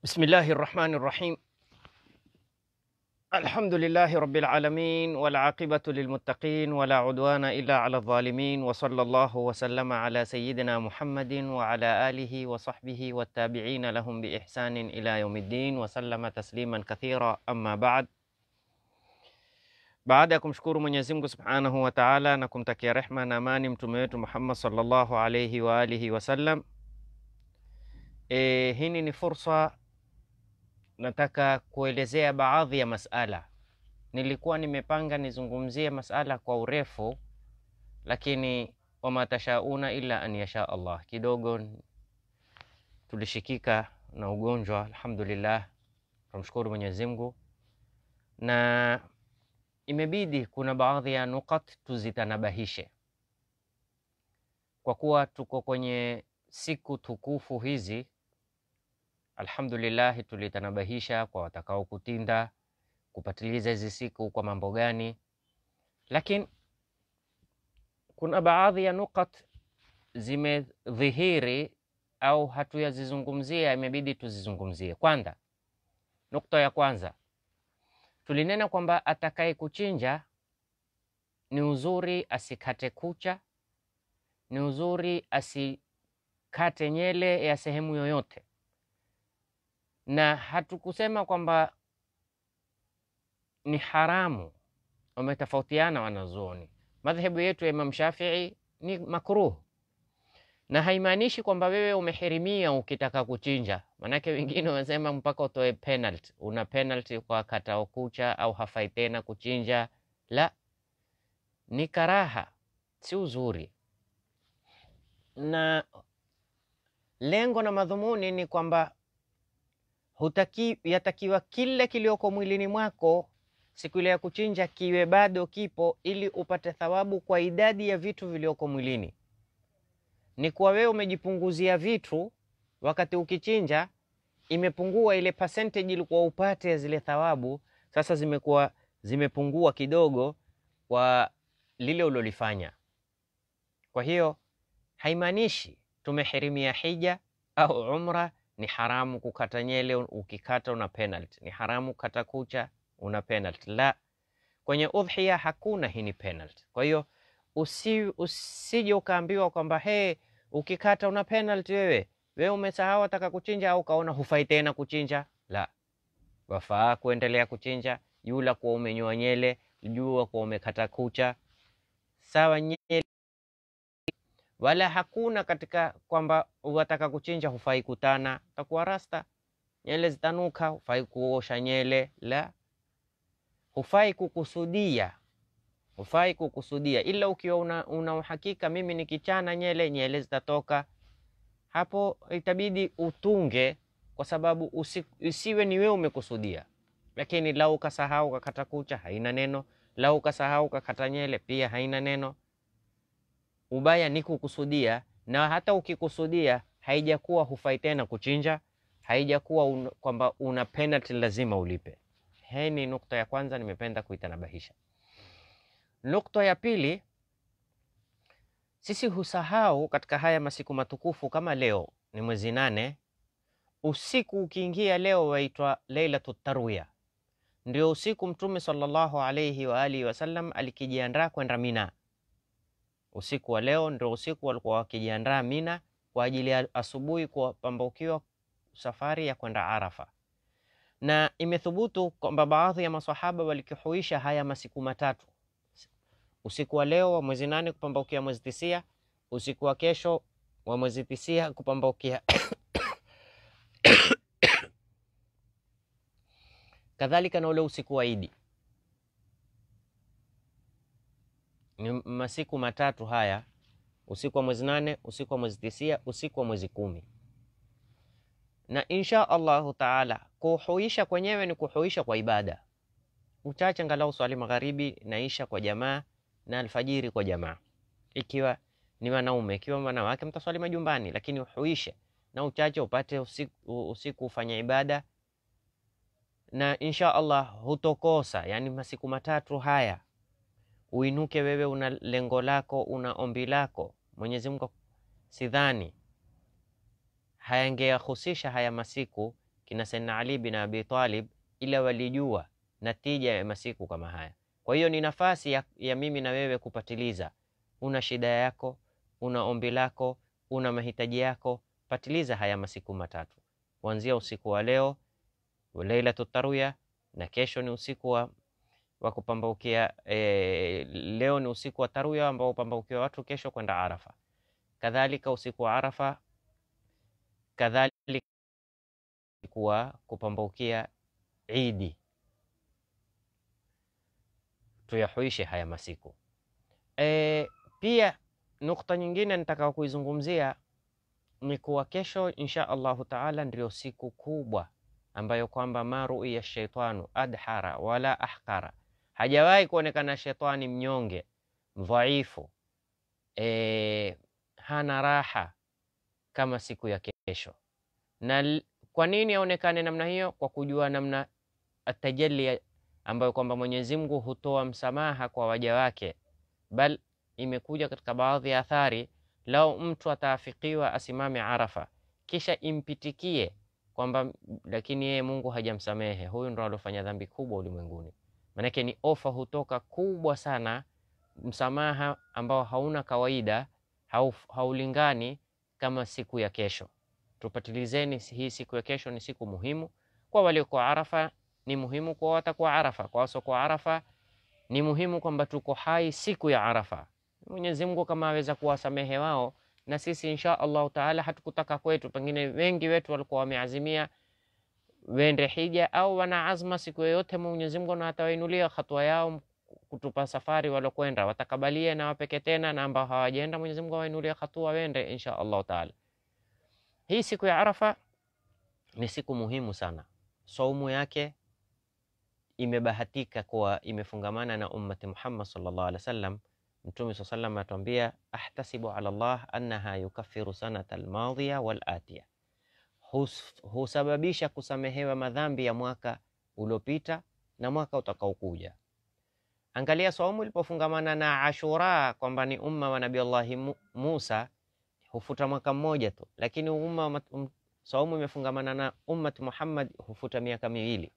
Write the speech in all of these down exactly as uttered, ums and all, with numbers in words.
بسم الله الرحمن الرحيم. الحمد لله رب العالمين والعاقبة للمتقين ولا عدوان إلا على الظالمين، وصلى الله وسلم على سيدنا محمد وعلى آله وصحبه والتابعين لهم بإحسان إلى يوم الدين وسلم تسليما كثيرا. أما بعد. Baada ya kumshukuru Mwenyezi Mungu Subhanahu wa Ta'ala na kumtakia rehma na amani mtume wetu Muhammad sallallahu alayhi wa alihi wasallam, e, hii ni fursa nataka kuelezea baadhi ya masala. Nilikuwa nimepanga nizungumzie masala kwa urefu, lakini wama tashauna illa an yasha Allah, kidogo tulishikika na ugonjwa. Alhamdulillah, tumshukuru Mwenyezi Mungu, na imebidi kuna baadhi ya nukat tuzitanabahishe, kwa kuwa tuko kwenye siku tukufu hizi. Alhamdulillah, tulitanabahisha kwa watakao kutinda kupatiliza hizi siku kwa mambo gani, lakini kuna baadhi ya nukat zimedhihiri au hatuyazizungumzia, imebidi tuzizungumzie. Kwanza, nukta ya kwanza, tulinena kwamba atakaye kuchinja ni uzuri asikate kucha, ni uzuri asikate nyele ya sehemu yoyote, na hatukusema kwamba ni haramu. Wametofautiana wanazuoni. Madhhabu yetu ya Imam Shafi'i ni makruh, na haimaanishi kwamba wewe umehirimia ukitaka kuchinja. Manake wengine wanasema mpaka utoe penalty, una penalty kwa kata kucha au hafai tena kuchinja. La, ni karaha, si uzuri. Na lengo na madhumuni ni kwamba hutaki yatakiwa kile kilioko mwilini mwako siku ile ya kuchinja kiwe bado kipo, ili upate thawabu kwa idadi ya vitu vilioko mwilini. Ni kwa wewe umejipunguzia vitu wakati ukichinja, imepungua ile percentage ilikuwa upate zile thawabu, sasa zimekuwa zimepungua kidogo kwa lile ulolifanya. Kwa hiyo haimaanishi tumehirimia hija au umra ni haramu kukata nyele, ukikata una penalty. Ni haramu kukata kucha, una penalty. La, kwenye udhiya hakuna hii ni penalty. Kwa hiyo usi, usije ukaambiwa kwamba he, ukikata una penalty wewe. Wewe umesahau ataka kuchinja au kaona hufai tena kuchinja. La, wafaa kuendelea kuchinja. Yula kwa umenyoa nyele, jua kwa umekata kucha, sawa nyele. Wala hakuna katika kwamba wataka kuchinja hufai kutana, takuwa rasta, nyele zitanuka, hufai kuosha nyele. La, hufai kukusudia, hufai kukusudia, ila ukiwa una, una uhakika mimi nikichana nyele nyele zitatoka, hapo itabidi utunge, kwa sababu usi, usiwe ni wewe umekusudia. Lakini lau ukasahau kakata kucha haina neno, lau ukasahau kakata nyele pia haina neno. Ubaya ni kukusudia, na hata ukikusudia haijakuwa hufai tena kuchinja, haijakuwa un, kwamba una penalty lazima ulipe. Hii ni nukta ya kwanza nimependa kuitanabahisha. Nukta ya pili, sisi husahau katika haya masiku matukufu. Kama leo ni mwezi nane, usiku ukiingia leo waitwa Lailatut Tarwiya, ndio usiku Mtume sallallahu alayhi wa alihi wasallam alikijiandaa kwenda Mina. Usiku wa leo ndio usiku walikuwa wakijiandaa Mina kwa ajili ya asubuhi kupambukiwa safari ya kwenda Arafa. Na imethubutu kwamba baadhi ya maswahaba walikihuisha haya masiku matatu: usiku wa leo wa mwezi nane kupambukia mwezi tisia, usiku wa kesho wa mwezi tisia kupambukia kadhalika na ule usiku wa Idi. Ni masiku matatu haya: usiku wa mwezi nane, usiku wa mwezi tisia, usiku wa mwezi kumi. Na insha Allahu taala kuhuisha kwenyewe ni kuhuisha kwa ibada. Uchache ngalau swali magharibi naisha kwa jamaa na alfajiri kwa jamaa, ikiwa ni wanaume. Ikiwa wanawake mtaswali majumbani, lakini uhuishe na uchache upate usiku, usiku ufanye ibada. Na insha Allah hutokosa, yani masiku matatu haya uinuke wewe una lengo lako, una ombi lako. Mwenyezi Mungu sidhani hayangeyahusisha haya masiku kina Sayyidina Ali bin Abi Talib, ila walijua natija ya masiku kama haya. Kwa hiyo ni nafasi ya, ya mimi na wewe kupatiliza. Una shida yako, una ombi lako, una mahitaji yako, patiliza haya masiku matatu, kuanzia usiku wa leo Lailatul Tarwiya, na kesho ni usiku wa, wa kupambaukia e, leo ni usiku wa Tarwiya ambao upambaukia watu kesho kwenda Arafa. Kadhalika usiku wa Arafa, kadhalika kuwa kupambaukia Idi. Tuyahuishe haya masiku. E, pia nukta nyingine nitakao kuizungumzia ni kuwa kesho insha Allahu taala ndio siku kubwa ambayo kwamba maruiya shaitanu adhara wala ahqara, hajawahi kuonekana shetani mnyonge mdhaifu, e, hana raha kama siku ya kesho. Na kwa nini aonekane namna hiyo? Kwa kujua namna atajalli ambayo kwamba Mwenyezi Mungu hutoa msamaha kwa waja wake. Bal imekuja katika baadhi ya athari, lao mtu ataafikiwa asimame Arafa kisha impitikie kwamba lakini yeye Mungu hajamsamehe, huyu ndo alofanya dhambi kubwa ulimwenguni. Manake ni ofa hutoka kubwa sana, msamaha ambao hauna kawaida, haulingani kama siku ya kesho. Tupatilizeni hii siku ya kesho, ni siku muhimu kwa walio kwa Arafa, ni muhimu kwa watakuwa Arafa. Kwa waso kwa Arafa ni muhimu kwamba tuko hai siku ya Arafa. Mwenyezi Mungu kama aweza kuwasamehe wao, na sisi insha Allah taala hatukutaka kwetu. Pengine wengi wetu walikuwa wameazimia wende hija au wana azma siku yoyote, Mwenyezi Mungu na atawainulia hatua yao kutupa safari walokwenda, watakabalie na wapeke tena, na ambao hawajaenda Mwenyezi Mungu awainulia hatua wende insha Allah taala. Hii siku ya Arafa ni siku muhimu sana. Saumu yake imebahatika kuwa imefungamana na ummati Muhammad sallallahu alaihi wasallam. Mtume sallallahu alaihi wasallam atuambia, ahtasibu ala Allah annaha yukaffiru sanata almadhiya wal atiya, husababisha kusamehewa madhambi ya mwaka uliopita na mwaka utakaokuja. Angalia saumu ilipofungamana na Ashura, kwamba ni umma wa Nabii Allah Musa, hufuta mwaka mmoja tu, lakini umma um, saumu imefungamana na ummati Muhammad hufuta miaka miwili.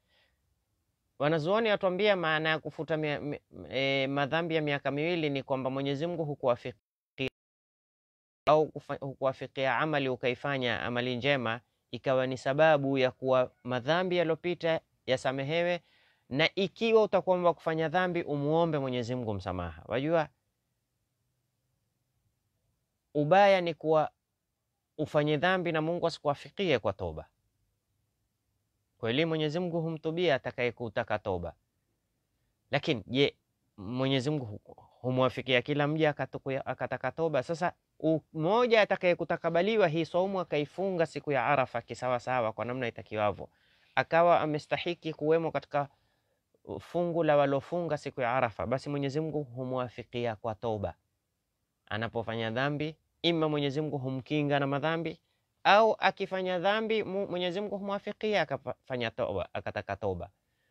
Wanazuoni watuambia maana ya kufuta mia, e, madhambi ya miaka miwili ni kwamba Mwenyezi Mungu hukuwafikia au hukuwafikia amali ukaifanya amali njema, ikawa ni sababu ya kuwa madhambi yaliyopita yasamehewe, na ikiwa utakuomba kufanya dhambi umuombe Mwenyezi Mungu msamaha. Wajua ubaya ni kuwa ufanye dhambi na Mungu asikuwafikie kwa toba. Kweli Mwenyezi Mungu humtubia atakayekutaka toba, lakini je, Mwenyezi Mungu humwafikia kila mja akataka toba? Sasa mmoja atakayekutakabaliwa hii saumu akaifunga siku ya Arafa kisawa sawa kwa namna itakiwavyo, akawa amestahiki kuwemo katika fungu la walofunga siku ya Arafa, basi Mwenyezi Mungu humwafikia kwa toba. Anapofanya dhambi, ima Mwenyezi Mungu humkinga na madhambi, au akifanya dhambi Mwenyezi Mungu humwafikia akafanya toba, akataka toba.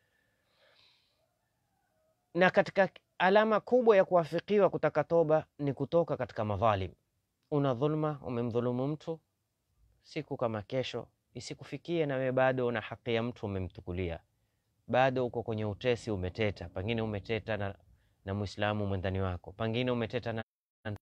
Na katika alama kubwa ya kuwafikiwa kutaka toba ni kutoka katika madhalim. Una dhulma, umemdhulumu mtu, siku kama kesho isikufikie na wewe bado una haki ya mtu umemtukulia, bado uko kwenye utesi, umeteta, pengine umeteta na, na Muislamu mwendani wako, pengine umeteta na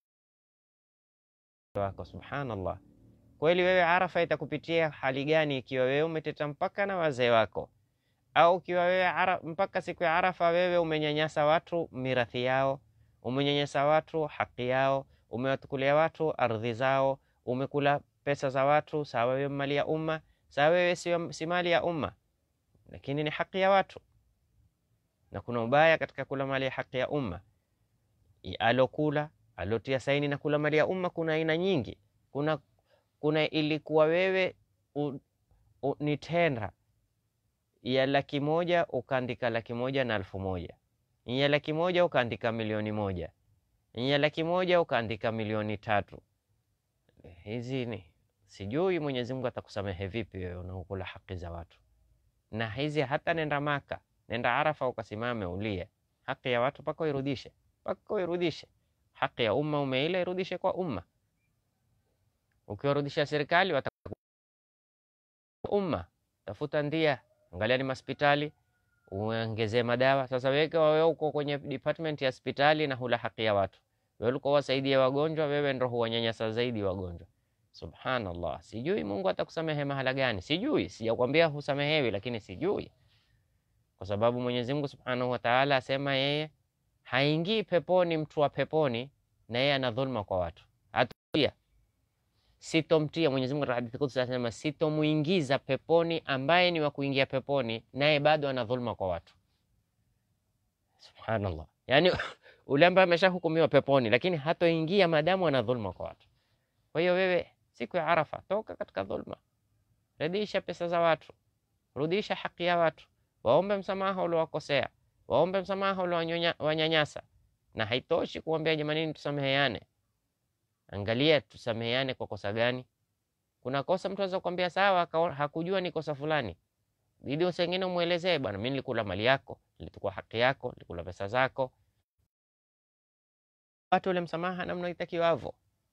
wako. Subhanallah, kweli wewe Arafa itakupitia hali gani ikiwa wewe umeteta mpaka na wazee wako, au ikiwa wewe mpaka siku ya Arafa wewe umenyanyasa watu mirathi yao, umenyanyasa watu haki yao, umewatukulia watu ardhi zao, umekula pesa za watu. Sawa wewe mali ya umma, sawa wewe si mali ya umma, lakini ni haki ya watu, na kuna ubaya katika kula mali ya haki ya umma. Alokula alotia saini na kula mali ya umma kuna aina nyingi. Kuna kuna ilikuwa wewe u, u, ni tenda ya laki moja ukaandika laki moja na elfu moja, ya laki moja ukaandika milioni moja, ya laki moja ukaandika milioni tatu. Hizi ni sijui Mwenyezi Mungu atakusamehe vipi wewe unaokula haki za watu. Na hizi hata nenda Maka, nenda Arafa ukasimame ulie, haki ya watu pako irudishe, pako irudishe. Haki ya umma umeila, irudishe kwa umma. Ukiwarudisha serikali watakuwa umma, tafuta ndia, angalia ni hospitali, uongezee madawa. Sasa wewe wewe uko kwenye department ya hospitali na hula haki ya watu, wewe uko wasaidia wagonjwa, wewe ndio huwanyanyasa zaidi wagonjwa. Subhanallah, sijui Mungu atakusamehe mahala gani, sijui, sijakwambia husamehewi, lakini sijui, kwa sababu Mwenyezi Mungu Subhanahu wa Ta'ala asema yeye haingii peponi mtu wa peponi na yeye ana dhulma kwa watu. Atuia sitomtia, Mwenyezi Mungu katika hadithi Qudsi anasema sitomuingiza peponi ambaye ni wa kuingia peponi naye bado ana dhulma kwa watu. Subhanallah, yani ule ambaye ameshahukumiwa peponi lakini hatoingia madamu ana dhulma kwa watu. Kwa hiyo wewe siku ya Arafa toka katika dhulma, rudisha pesa za watu, rudisha haki ya watu, waombe msamaha uliowakosea, waombe msamaha uliowanyanyasa. Na haitoshi kuambia jamani tusameheane. Angalia tusameheane kwa kosa gani? Kuna kosa mtu anaweza kukwambia sawa, hakujua ni kosa fulani, bidi usengine umuelezee, bwana mimi nilikula mali yako, nilichukua haki yako, nilikula pesa zako. Watu ule msamaha namna itakiwavyo.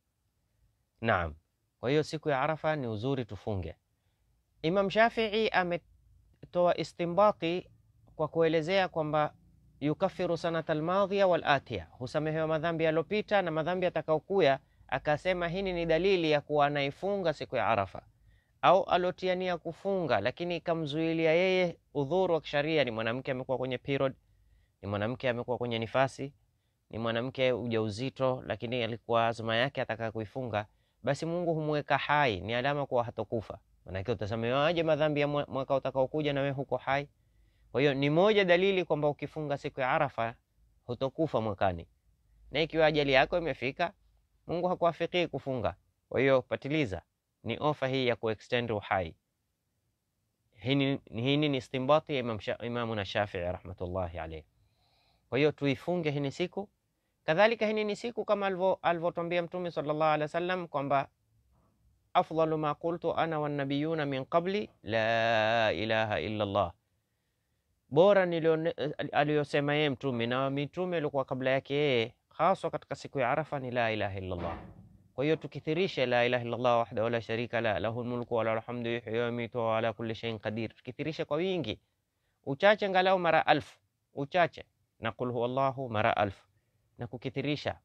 Naam. Kwa hiyo siku ya Arafa ni uzuri tufunge. Imam Shafi'i ametoa istimbati kwa kuelezea kwamba yukafiru sanata almadhiya wal atiya, husamehewa madhambi yalopita na madhambi yatakayokuya. Akasema hii ni dalili ya kuwa anaifunga siku ya Arafa, au alotiania kufunga lakini ikamzuilia yeye udhuru wa kisharia. Ni mwanamke amekuwa kwenye period, ni mwanamke amekuwa kwenye nifasi, ni mwanamke ujauzito, lakini alikuwa azma yake ataka kuifunga, basi Mungu humweka hai, ni alama kuwa hatokufa. Maana utasamehewaje madhambi ya mwaka utakaokuja na wewe huko hai? Kwa hiyo ni moja dalili kwamba ukifunga siku ya Arafa hutokufa mwakani, na ikiwa ajali yako imefika Mungu hakuwafikii kufunga. Kwa hiyo patiliza, ni ofa hii ya kuextend uhai. Hii ni istimbati ya Imam Imamuna Shafi'i rahmatullahi alayhi. Kwa hiyo tuifunge hii siku. Kadhalika hii ni siku kama alivyotuambia Mtume sallallahu alaihi wasallam kwamba afdalu ma qultu ana wan nabiyuna min qabli la ilaha illa Allah, bora nilio aliyosema yeye Mtume na mitume walikuwa kabla yake yeye, hasa katika siku ya Arafa ni la ilaha illa Allah. Kwa hiyo tukithirishe la ilaha illa Allah wahdahu la sharika la lahul mulku wa lahul hamdu yuhyi wa yumiitu wa ala kulli shay'in qadir. Tukithirishe kwa wingi, uchache ngalau mara alfu, uchache na qul huwallahu mara alfu, na kukithirisha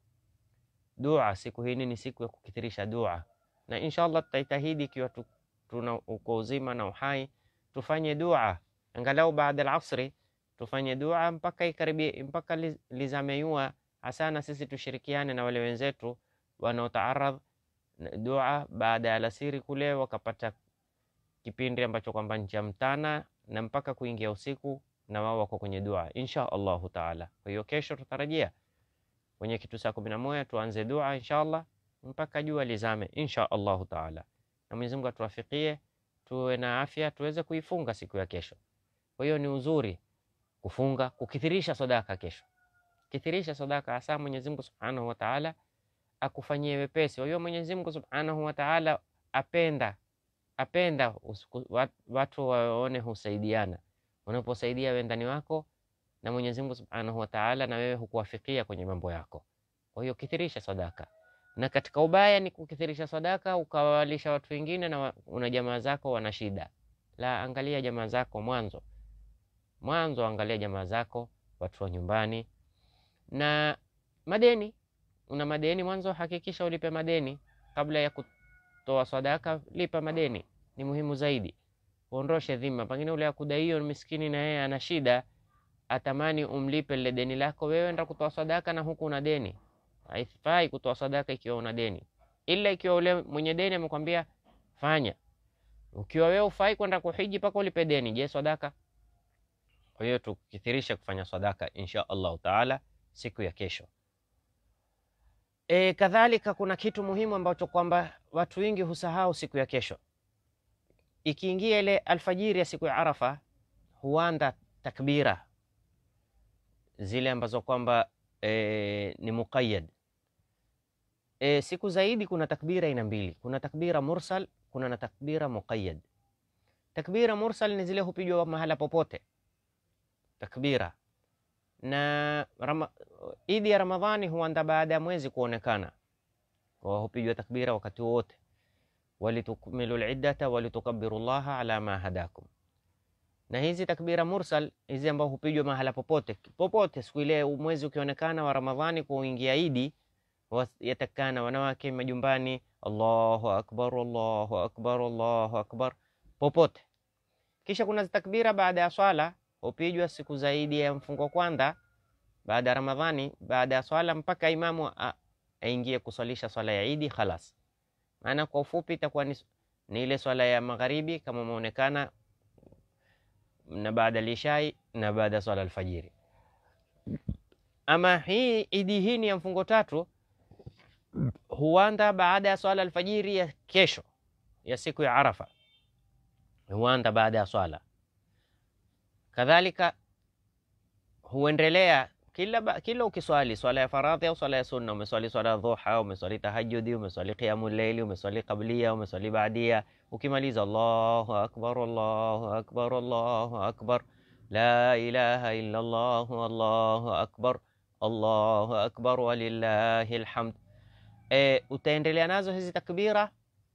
dua. Siku hii ni siku ya kukithirisha dua, na inshallah tutaitahidi ikiwa tuna uko uzima na uhai tufanye dua angalau baada al-asri, tufanye dua mpaka ikaribie, mpaka lizame yua. Asana sisi tushirikiane na wale wenzetu wanaotaaradh dua baada ya alasiri kule, wakapata kipindi ambacho kwamba ncha mtana na mpaka kuingia usiku, na wao wako kwenye dua insha Allahu taala. Kwa hiyo kesho tutarajia kwenye kitu saa kumi na moja tuanze dua inshallah mpaka jua lizame insha Allahu taala, na Mwenyezi Mungu atuwafikie tuwe na afya tuweze kuifunga siku ya kesho. Kwa hiyo ni uzuri kufunga, kukithirisha sadaka kesho. Kithirisha sadaka, hasa Mwenyezi Mungu Subhanahu wa Ta'ala akufanyie wepesi. Kwa hiyo Mwenyezi Mungu Subhanahu wa Ta'ala apenda apenda watu waone husaidiana. Unaposaidia wendani wako na Mwenyezi Mungu Subhanahu wa Ta'ala na wewe hukuwafikia kwenye mambo yako. Kwa hiyo kithirisha sadaka. Na katika ubaya ni kukithirisha sadaka ukawalisha watu wengine na una jamaa zako wana shida. La, angalia jamaa zako mwanzo. Mwanzo angalia jamaa zako, watu wa nyumbani. Na madeni, una madeni mwanzo hakikisha ulipe madeni kabla ya kutoa sadaka. Lipa madeni, ni muhimu zaidi. Uondoshe dhima. Pengine ule akudaiyo miskini na yeye ana shida, atamani umlipe lile deni lako, wewe ndio kutoa sadaka na huku una deni. Haifai kutoa sadaka ikiwa una deni, ila ikiwa ule mwenye deni amekwambia fanya. Ukiwa wewe ufai kwenda kuhiji paka ulipe deni, je sadaka? Kwa hiyo tukithirisha kufanya sadaka insha Allah taala siku ya kesho. E, kadhalika kuna kitu muhimu ambacho kwamba watu wengi husahau siku ya kesho. Ikiingia ile alfajiri ya siku ya Arafa huanda takbira zile ambazo kwamba e, ni muqayyad. E, siku zaidi kuna takbira ina mbili, kuna takbira mursal, kuna na takbira muqayyad. Takbira mursal ni zile hupigwa mahala popote takbira, na rama, Idi ya Ramadhani huanda baada ya mwezi kuonekana, kwa hupigwa takbira wakati wote. Walitukmilu al-iddata walitukabbiru Allaha ala ma hadakum. Na hizi takbira mursal hizi ambao hupigwa mahala popote popote, siku ile mwezi ukionekana wa Ramadhani kuingia Idi, yatakana wanawake majumbani, Allahu akbar, Allahu akbar, Allahu akbar popote. Kisha kuna takbira baada ya swala hupigwa siku zaidi ya mfungo kwanza baada ya Ramadhani, baada ya swala mpaka imamu aingie kuswalisha swala ya Idi khalas. Maana kwa ufupi itakuwa ni, ni ile swala ya magharibi kama muonekana, na baada lishai na baada swala alfajiri. Ama hii Idi hii ni ya mfungo tatu, huanda baada ya swala alfajiri ya kesho ya siku ya Arafa, huanda baada ya swala. Kadhalika huendelea kila kila ukiswali swala ya faradhi au swala ya sunna, umeswali swala ya dhuha, umeswali tahajjudi, umeswali qiyamul layli, umeswali qabliya, umeswali ba'diya, ukimaliza Allahu akbar, Allahu akbar, Allahu akbar, la ilaha illa Allah, Allahu akbar, Allahu akbar walillahi alhamd. E, utaendelea nazo hizi takbira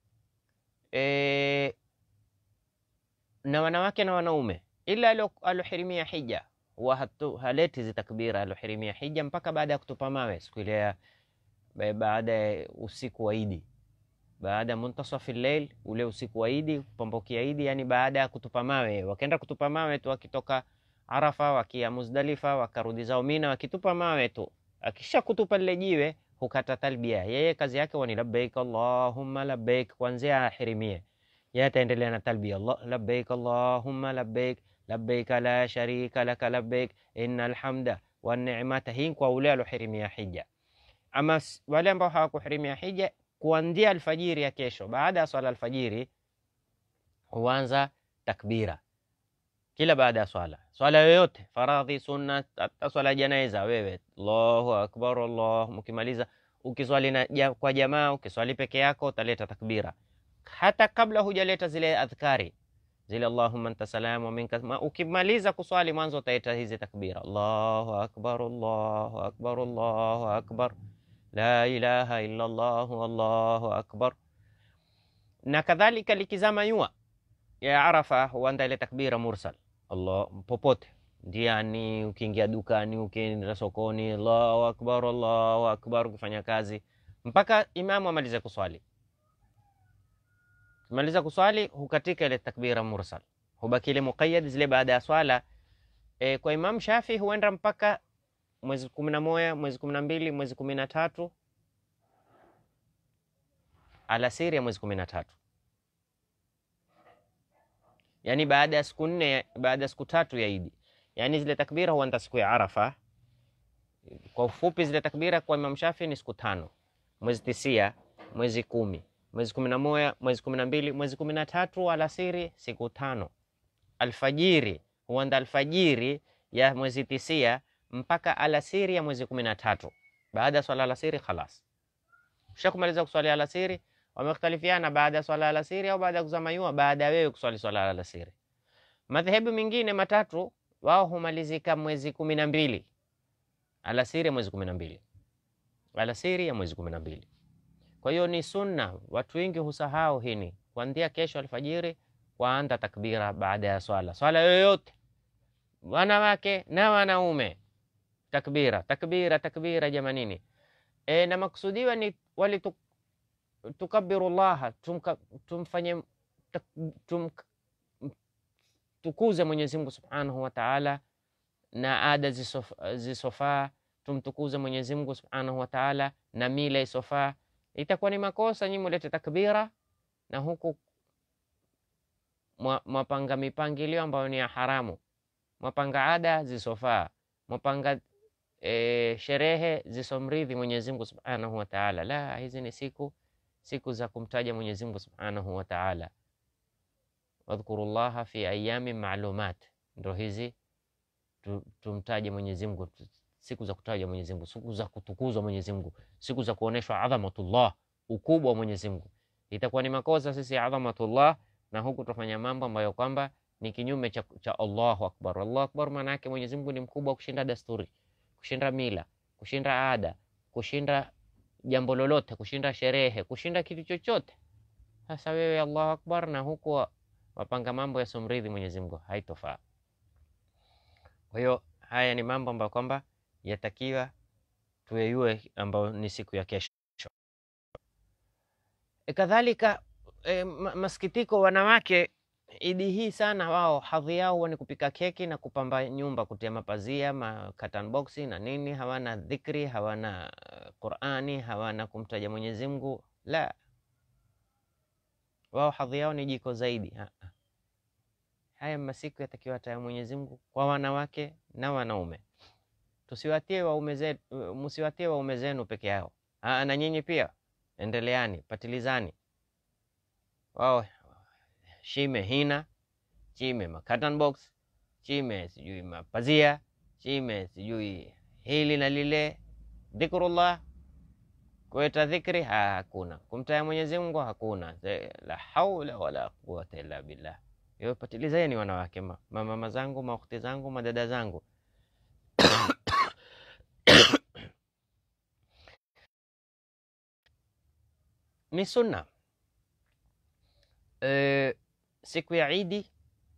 e, na wanawake na wanaume, ila alohirimia hija huwa haleti hizi takbira alohirimia hija mpaka baada ya kutupa mawe siku ile, baada ya usiku wa Idi, baada ya muntasafi al-layl, ule usiku wa Idi, kupambukia Idi, yani baada ya kutupa mawe. Wakaenda kutupa mawe tu, wakitoka Arafa wakia Muzdalifa wakarudi zao Mina, wakitupa mawe tu, akisha kutupa lile jiwe hukata talbia. Yeye kazi yake wani labbaik Allahumma labbaik, kuanzia ahirimie yeye ataendelea na talbia, Allah labbaik Allahumma labbaik, labbaik la sharika laka labbaik, innal hamda wan ni'mata. Hii kwa ule alohirimia hija. Ama wale ambao hawakuhirimia hija, kuanzia alfajiri ya kesho, baada ya swala alfajiri huanza takbira kila baada ya swala, swala yoyote, faradhi, sunna, hata swala janaiza, wewe Allahu akbar, Allah. Mkimaliza ukiswali na kwa jamaa, ukiswali peke yako, utaleta takbira. Hata kabla hujaleta zile adhkari zile Allahumma anta salam wa minka, ukimaliza kuswali mwanzo utaita hizi takbira, Allahu akbar, Allahu akbar, Allahu akbar, la ilaha illa Allah, Allahu akbar. Na kadhalika likizama yua ya Arafa huanda ile takbira mursal, Allah popote ndiani, ukiingia dukani, ukienda sokoni, Allahu akbar, Allahu akbar, ukifanya kazi mpaka imamu amalize kuswali. Maliza kuswali hukatika ile takbira mursal, hubaki ile muqayyad zile baada ya swala. E, kwa Imam Shafi huenda mpaka mwezi kumi na moja, mwezi kumi na mbili, mwezi kumi na tatu, alasiri ya mwezi kumi na tatu, yani baada ya siku nne, baada ya siku tatu ya Idi. Yani zile takbira huanza siku ya Arafa. Kwa ufupi zile takbira kwa Imam Shafi ni siku tano: mwezi tisia, mwezi kumi, mwezi kumi na moja, mwezi kumi na mbili, mwezi kumi na tatu, alasiri siku tano. Alfajiri huanza alfajiri ya mwezi tisia mpaka alasiri ya mwezi kumi na tatu. Baada ya swala alasiri khalas, ushakumaliza kuswali alasiri. Wamekhtalifiana baada ya swala alasiri au baada ya kuzama jua, baada ya wewe kuswali swala alasiri. Madhehebu mengine matatu wao humalizika mwezi kumi na mbili, alasiri ya mwezi kumi na mbili, alasiri ya mwezi kumi na mbili. Kwa hiyo ni sunna, watu wengi husahau hini, kuanzia kesho alfajiri waanza takbira baada ya swala, swala yoyote, wanawake na wanaume, takbira takbira takbira jamanini. E, na maksudiwa ni wali tuk, tukabiru Allah, tumka, tumfanye tum, tukuze Mwenyezi Mungu Subhanahu wa Ta'ala, na ada zisofaa tumtukuze Mwenyezi Mungu Subhanahu wa Ta'ala, na mila isofaa. Itakuwa ni makosa nyinyi mulete takbira na huku mwapanga mipangilio ambayo ni ya haramu, mwapanga ada zisofaa, mwapanga e, sherehe zisomridhi Mwenyezi Mungu Subhanahu wa Ta'ala. La, hizi ni siku siku za kumtaja Mwenyezi Mungu Subhanahu wa Ta'ala. Wadhkurullaha fi ayamin ma'lumat, ndio hizi tumtaje Mwenyezi Mungu, siku za kutaja Mwenyezi Mungu, siku za kutukuzwa Mwenyezi Mungu, siku za kuoneshwa adhamatullah, ukubwa wa Mwenyezi Mungu. Itakuwa ni makosa sisi adhamatullah na huku tufanya mambo ambayo kwamba ni kinyume cha, cha Allahu Akbar. Allahu Akbar maana yake Mwenyezi Mungu ni mkubwa kushinda desturi, kushinda mila, kushinda ada, kushinda jambo lolote, kushinda sherehe, kushinda kitu chochote. Sasa wewe Allahu Akbar na huku wapanga mambo yasomridhi Mwenyezi Mungu, haitofaa. Kwa hiyo haya ni mambo ambayo kwamba yatakiwa tuyajue, ambao ni siku ya kesho. E kadhalika e, masikitiko, wanawake Idi hii sana wao hadhi yao ni kupika keki na kupamba nyumba, kutia mapazia, ma curtain box na nini. Hawana dhikri, hawana Qur'ani, hawana kumtaja Mwenyezi Mungu. La, wao hadhi yao ni jiko zaidi. Ha -ha. Haya masiku yatakiwa ta Mwenyezi Mungu kwa wanawake na wanaume. Tusiwatie waume zetu, msiwatie waume zenu peke yao. Ah, na nyinyi pia endeleani, patilizani. Wao shime hina, chime ma curtain box, chime sijui mapazia, chime sijui hili na lile. Dhikrullah, kuweta dhikri hakuna, kumtaya Mwenyezi Mungu hakuna. La haula wala quwwata illa billah. Yo, patilizeni wanawake, mama zangu, makhti zangu, madada zangu. Ni sunna e, siku ya Idi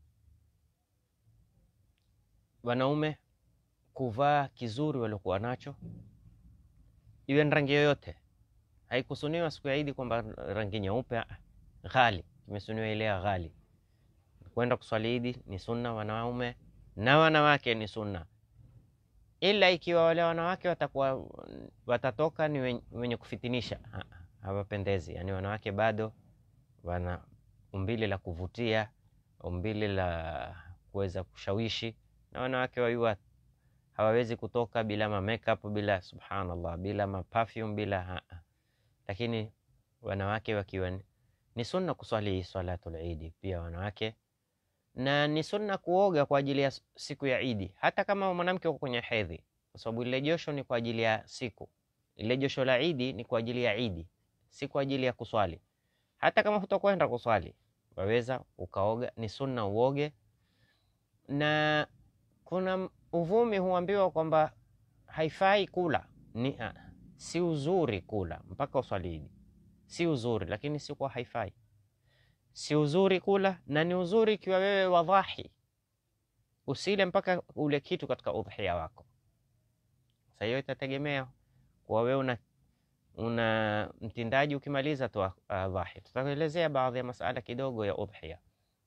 wanaume kuvaa kizuri waliokuwa nacho, iwe rangi yoyote. Haikusuniwa siku ya Idi kwamba rangi nyeupe ghali, imesuniwa ile ghali. Kwenda kuswali Idi ni sunna, wanaume na wanawake ni sunna, ila ikiwa wale wanawake watakuwa watatoka ni wenye kufitinisha, hawapendezi. Yani wanawake bado wana umbile la kuvutia, umbile la kuweza kushawishi, na wanawake wayua hawawezi kutoka bila ma makeup, bila subhanallah, bila ma perfume, bila ha -ha. Lakini wanawake wakiwa ni sunna kuswali salatul Eid pia wanawake, na ni sunna kuoga kwa ajili ya siku ya Eid, hata kama mwanamke uko kwenye hedhi, kwa sababu ile josho ni kwa ajili ya siku ile. Josho la Eid ni kwa ajili ya Eid, si kwa ajili ya kuswali. Hata kama hutakwenda kuswali waweza ukaoga, ni sunna uoge. Na kuna uvumi huambiwa kwamba haifai kula, ni ha, si uzuri kula mpaka uswali Eid, si uzuri, lakini si kwa haifai. Si uzuri kula, na ni uzuri ikiwa wewe wadhahi usile mpaka ule kitu katika udhiya wako. Sasa hiyo itategemea kwa wewe una una mtindaji. Ukimaliza tu dhahi, tutaelezea baadhi ya masala kidogo ya udhiya.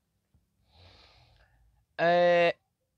E,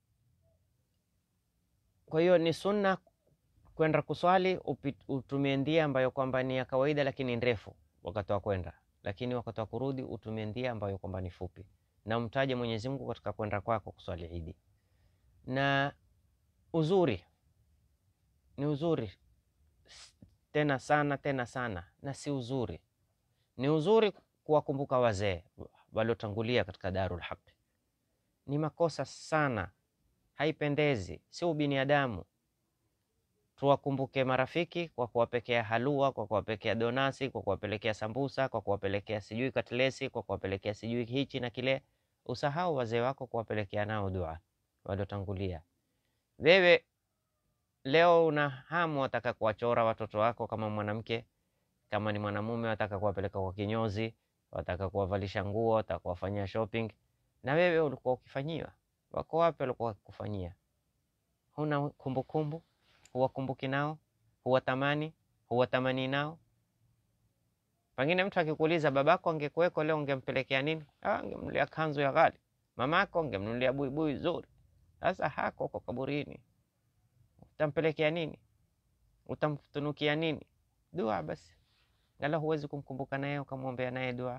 kwa hiyo ni sunna kwenda kuswali utumie ndia ambayo kwamba ni ya kawaida lakini ndefu wakati wa kwenda, lakini wakati wa kurudi utumie ndia ambayo kwamba ni fupi, na umtaje Mwenyezi Mungu katika kwenda kwako kuswali Eid. Na uzuri ni uzuri tena sana tena sana, na si uzuri ni uzuri kuwakumbuka wazee waliotangulia katika Darul Haq. Ni makosa sana, haipendezi, si ubinadamu. Tuwakumbuke marafiki kwa kuwapekea halua, kwa kuwapekea donasi, kwa kuwapelekea sambusa, kwa kuwapelekea sijui katlesi, kwa kuwapelekea sijui hichi na kile. Usahau wazee wako kuwapelekea nao dua waliotangulia. Wewe leo una hamu, wataka kuwachora watoto wako kama mwanamke, kama ni mwanamume wataka kuwapeleka kwa kinyozi, wataka kuwavalisha nguo, wataka kuwafanyia shopping, na wewe ulikuwa ukifanyiwa. Wako wapi walikuwa kufanyia? Huna kumbukumbu, huwakumbuki nao, huwatamani, huwatamani nao. Pengine mtu akikuuliza babako angekuweko leo ungempelekea nini? Ah, angemnunulia kanzu ya ghali. Mamako angemnunulia buibui zuri. Sasa hako kwa kaburini, utampelekea nini? Utamtunukia nini? Dua basi. Ngala huwezi kumkumbuka naye ukamwombea naye dua.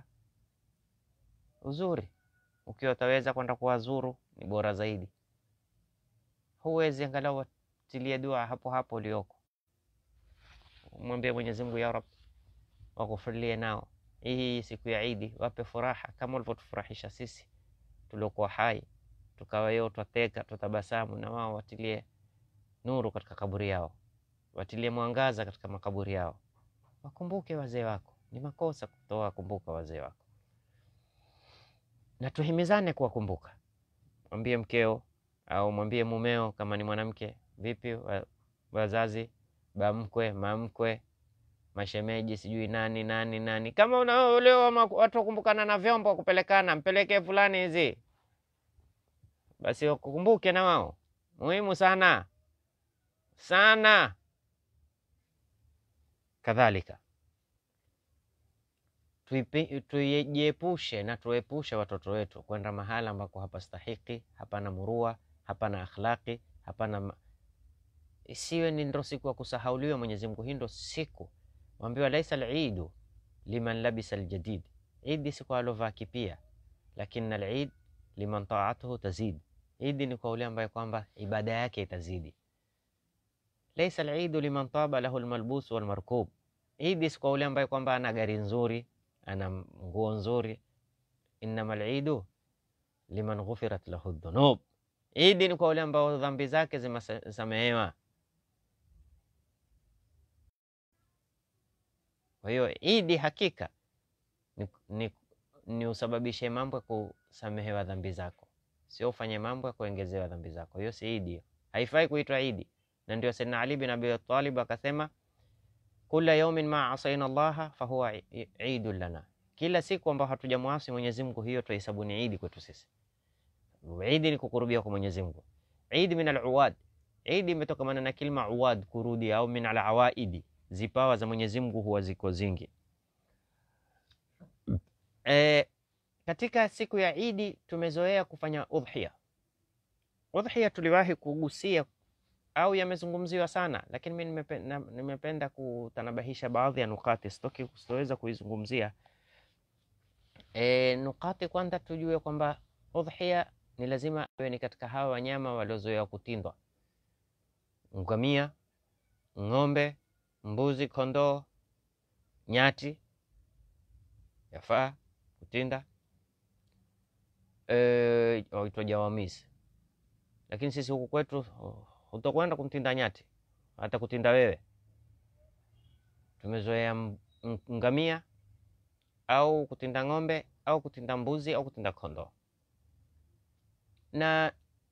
Uzuri ukiwa utaweza kwenda kuwazuru ni bora zaidi. Huwezi, angalau tilia dua hapo hapo ulioko, mwambie Mwenyezi Mungu, ya Rabb, waghfirlie nao hii siku ya Eid, wape furaha kama ulivyotufurahisha sisi tuliokuwa hai, tukawa yeo twateka tutabasamu, na wao watilie nuru katika kaburi yao, watilie mwangaza katika makaburi yao. Wakumbuke wazee wako, ni makosa kutoa kumbuka wazee wako, na tuhimizane kuwakumbuka. Mwambie mkeo au mwambie mumeo kama ni mwanamke, vipi wazazi, bamkwe, mamkwe, mashemeji sijui nani nani nani. Kama una leo watu kukumbukana na vyombo kupelekana, mpeleke fulani hizi, basi wakukumbuke na wao. Muhimu sana sana. Kadhalika tujiepushe na tuepushe watoto wetu kwenda mahala ambako hapastahiki, hapana murua, hapana akhlaqi, hapana. Isiwe ni ndo siku ya kusahauliwa Mwenyezi Mungu. Hii ndo siku waambiwa laisa al-eidu liman labisa al-jadid. Eid siku alovaa kipia, lakini al-eid liman ta'atuhu tazid. Eid ni kwa yule ambaye kwamba ibada yake itazidi. Laisa al-eidu liman taba lahu al-malbus wal markub. Eid siku yule ambaye kwamba ana gari nzuri, ana nguo nzuri. Innamal eidu liman ghufirat lahu adh-dhunub. Eid ni kwa yule ambao dhambi zake zimesamehewa. Kwa hiyo Eid hakika ni, ni, ni usababishe mambo ya kusamehewa dhambi zako, sio ufanye mambo ya kuongezewa dhambi zako. Hiyo si Eid, haifai kuitwa Eid. Na ndio Sayyidina Ali bin Abi Talib akasema, kula yawmin ma asayna Allah fa huwa Eid lana. Kila siku ambayo hatujamuasi Mwenyezi Mungu, hiyo tuhesabu ni Eid kwetu sisi. Eid ni kukurubia kwa Mwenyezi Mungu. Eid min al-uwad. Eid imetokana na kilma uwad, kurudi, au min al-awaidi, zipawa za Mwenyezi Mungu huwa ziko zingi. E, katika siku ya Eid tumezoea kufanya udhiya. Udhiya tuliwahi kugusia au yamezungumziwa sana, lakini mimi nimependa, nimependa kutanabahisha baadhi ya nukati, sitoki kustoweza kuizungumzia. E, nukati kwanza tujue kwamba udhiya ni lazima iwe ni katika hawa wanyama waliozoea kutindwa: ngamia, ng'ombe, mbuzi, kondoo, nyati, yafaa kutinda. Eh, waitwa jawamizi. Lakini sisi huku kwetu utakwenda kumtinda nyati, hata kutinda wewe. Tumezoea ngamia au kutinda ng'ombe au kutinda mbuzi au kutinda kondoo. Na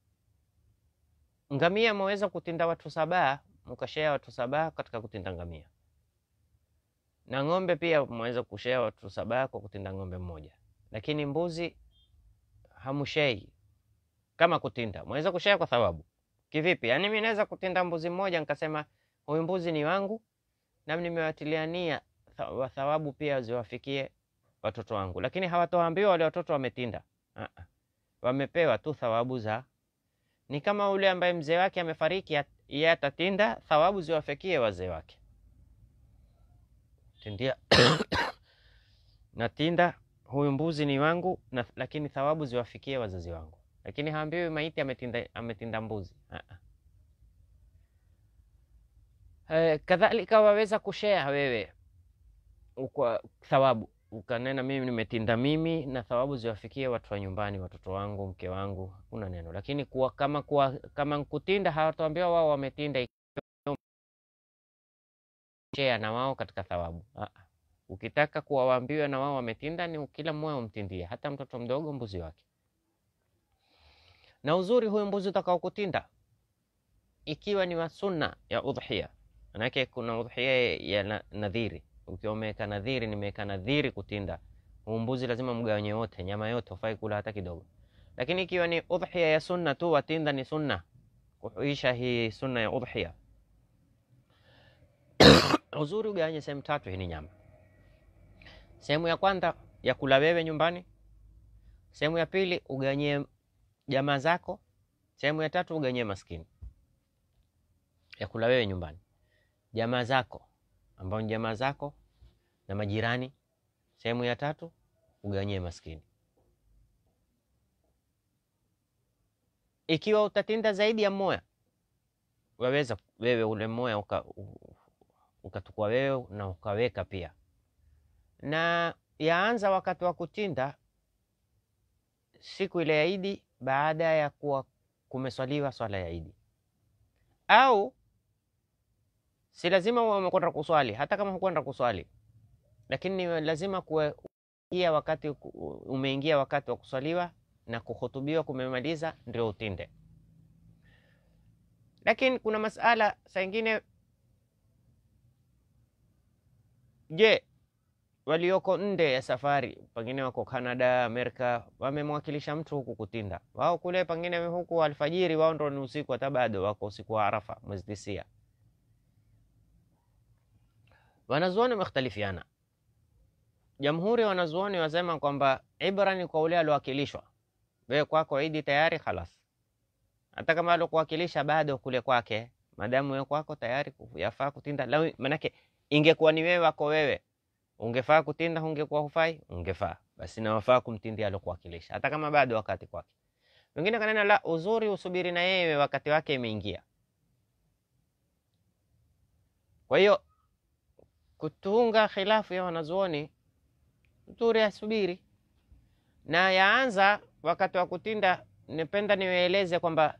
ngamia mweza kutinda watu saba, mkashare watu saba katika kutinda ngamia. Na ng'ombe pia mweza kushare watu saba kwa kutinda ng'ombe mmoja. Lakini mbuzi hamushei kama kutinda, mweza kushare kwa thawabu. Kivipi? Yaani mimi naweza kutinda mbuzi mmoja nikasema huyu mbuzi ni wangu, na mimi nimewatilia nia thawabu pia ziwafikie watoto wangu. Lakini hawatoambiwa wale watoto wametinda. Ah ah. Wamepewa tu thawabu za, ni kama ule ambaye mzee wake amefariki, yeye atatinda, thawabu ziwafikie wazee wake. Tindia natinda huyu mbuzi ni wangu na, lakini thawabu ziwafikie wazazi wangu. Lakini haambiwi maiti ametinda ametinda mbuzi. Ah ah. Eh, kadhalika waweza kushare wewe kwa thawabu, ukanena mimi nimetinda mimi na thawabu ziwafikie watu wa nyumbani, watoto wangu, mke wangu, hakuna neno. Lakini kuwa kama kuwa, kama kutinda hawataambiwa wao wametinda, share na wao katika thawabu. Ah ah. Ukitaka kuwaambiwa na wao wametinda, ni kila mmoja umtindie, hata mtoto mdogo mbuzi wake. Na uzuri huyu mbuzi utakao kutinda ikiwa ni wa sunna ya udhiya. Manake kuna udhiya ya nadhiri. Ukiwa umeweka nadhiri, nimeweka nadhiri kutinda, huyu mbuzi lazima mgawanye wote, nyama yote, ufai kula hata kidogo. Lakini ikiwa ni udhiya ya sunna tu, watinda ni sunna, kuhuisha hii sunna ya udhiya. Uzuri ugawanye sehemu tatu hii nyama. Sehemu ya kwanza ya kula wewe nyumbani, sehemu ya pili ugawanye jamaa zako, sehemu ya tatu ugawanye maskini. Ya kula wewe nyumbani, jamaa zako ambao ni jamaa zako na majirani, sehemu ya tatu ugawanye maskini. Ikiwa utatinda zaidi ya mmoja, waweza wewe ule mmoja uka, ukatukua wewe na ukaweka pia. Na yaanza wakati wa kutinda siku ile ya Eid, baada ya kuwa kumeswaliwa swala ya Eid. Au si lazima uwe umekwenda kuswali, hata kama hukwenda kuswali, lakini lazima kuwe wakati umeingia wakati wa kuswaliwa na kuhutubiwa kumemaliza ndio utinde. Lakini kuna masala saa nyingine Je, walioko nje ya safari, pengine wako Canada, Amerika, wamemwakilisha mtu huku kutinda. Wao kule pengine huku alfajiri, wao ndo ni usiku, hata bado wako usiku wa Arafa, mwezi tisia. Wanazuoni mختلفiana. Jamhuri wanazuoni wasema kwamba ibra ni kwa ule alowakilishwa. Wewe kwako Idi tayari khalas. Hata kama alokuwakilisha bado kule kwake, madamu wewe kwako tayari yafaa kutinda. Lao manake ingekuwa ni wewe wako wewe, ungefaa kutinda, ungekuwa hufai, ungefaa. Basi na wafaa kumtindia alokuwakilisha hata kama bado wakati kwake. Wengine kanena la, uzuri usubiri na yeye wakati wake imeingia. Kwa hiyo kutunga khilafu ya wanazuoni, uzuri asubiri na yaanza wakati wa kutinda. Nipenda niwaeleze kwamba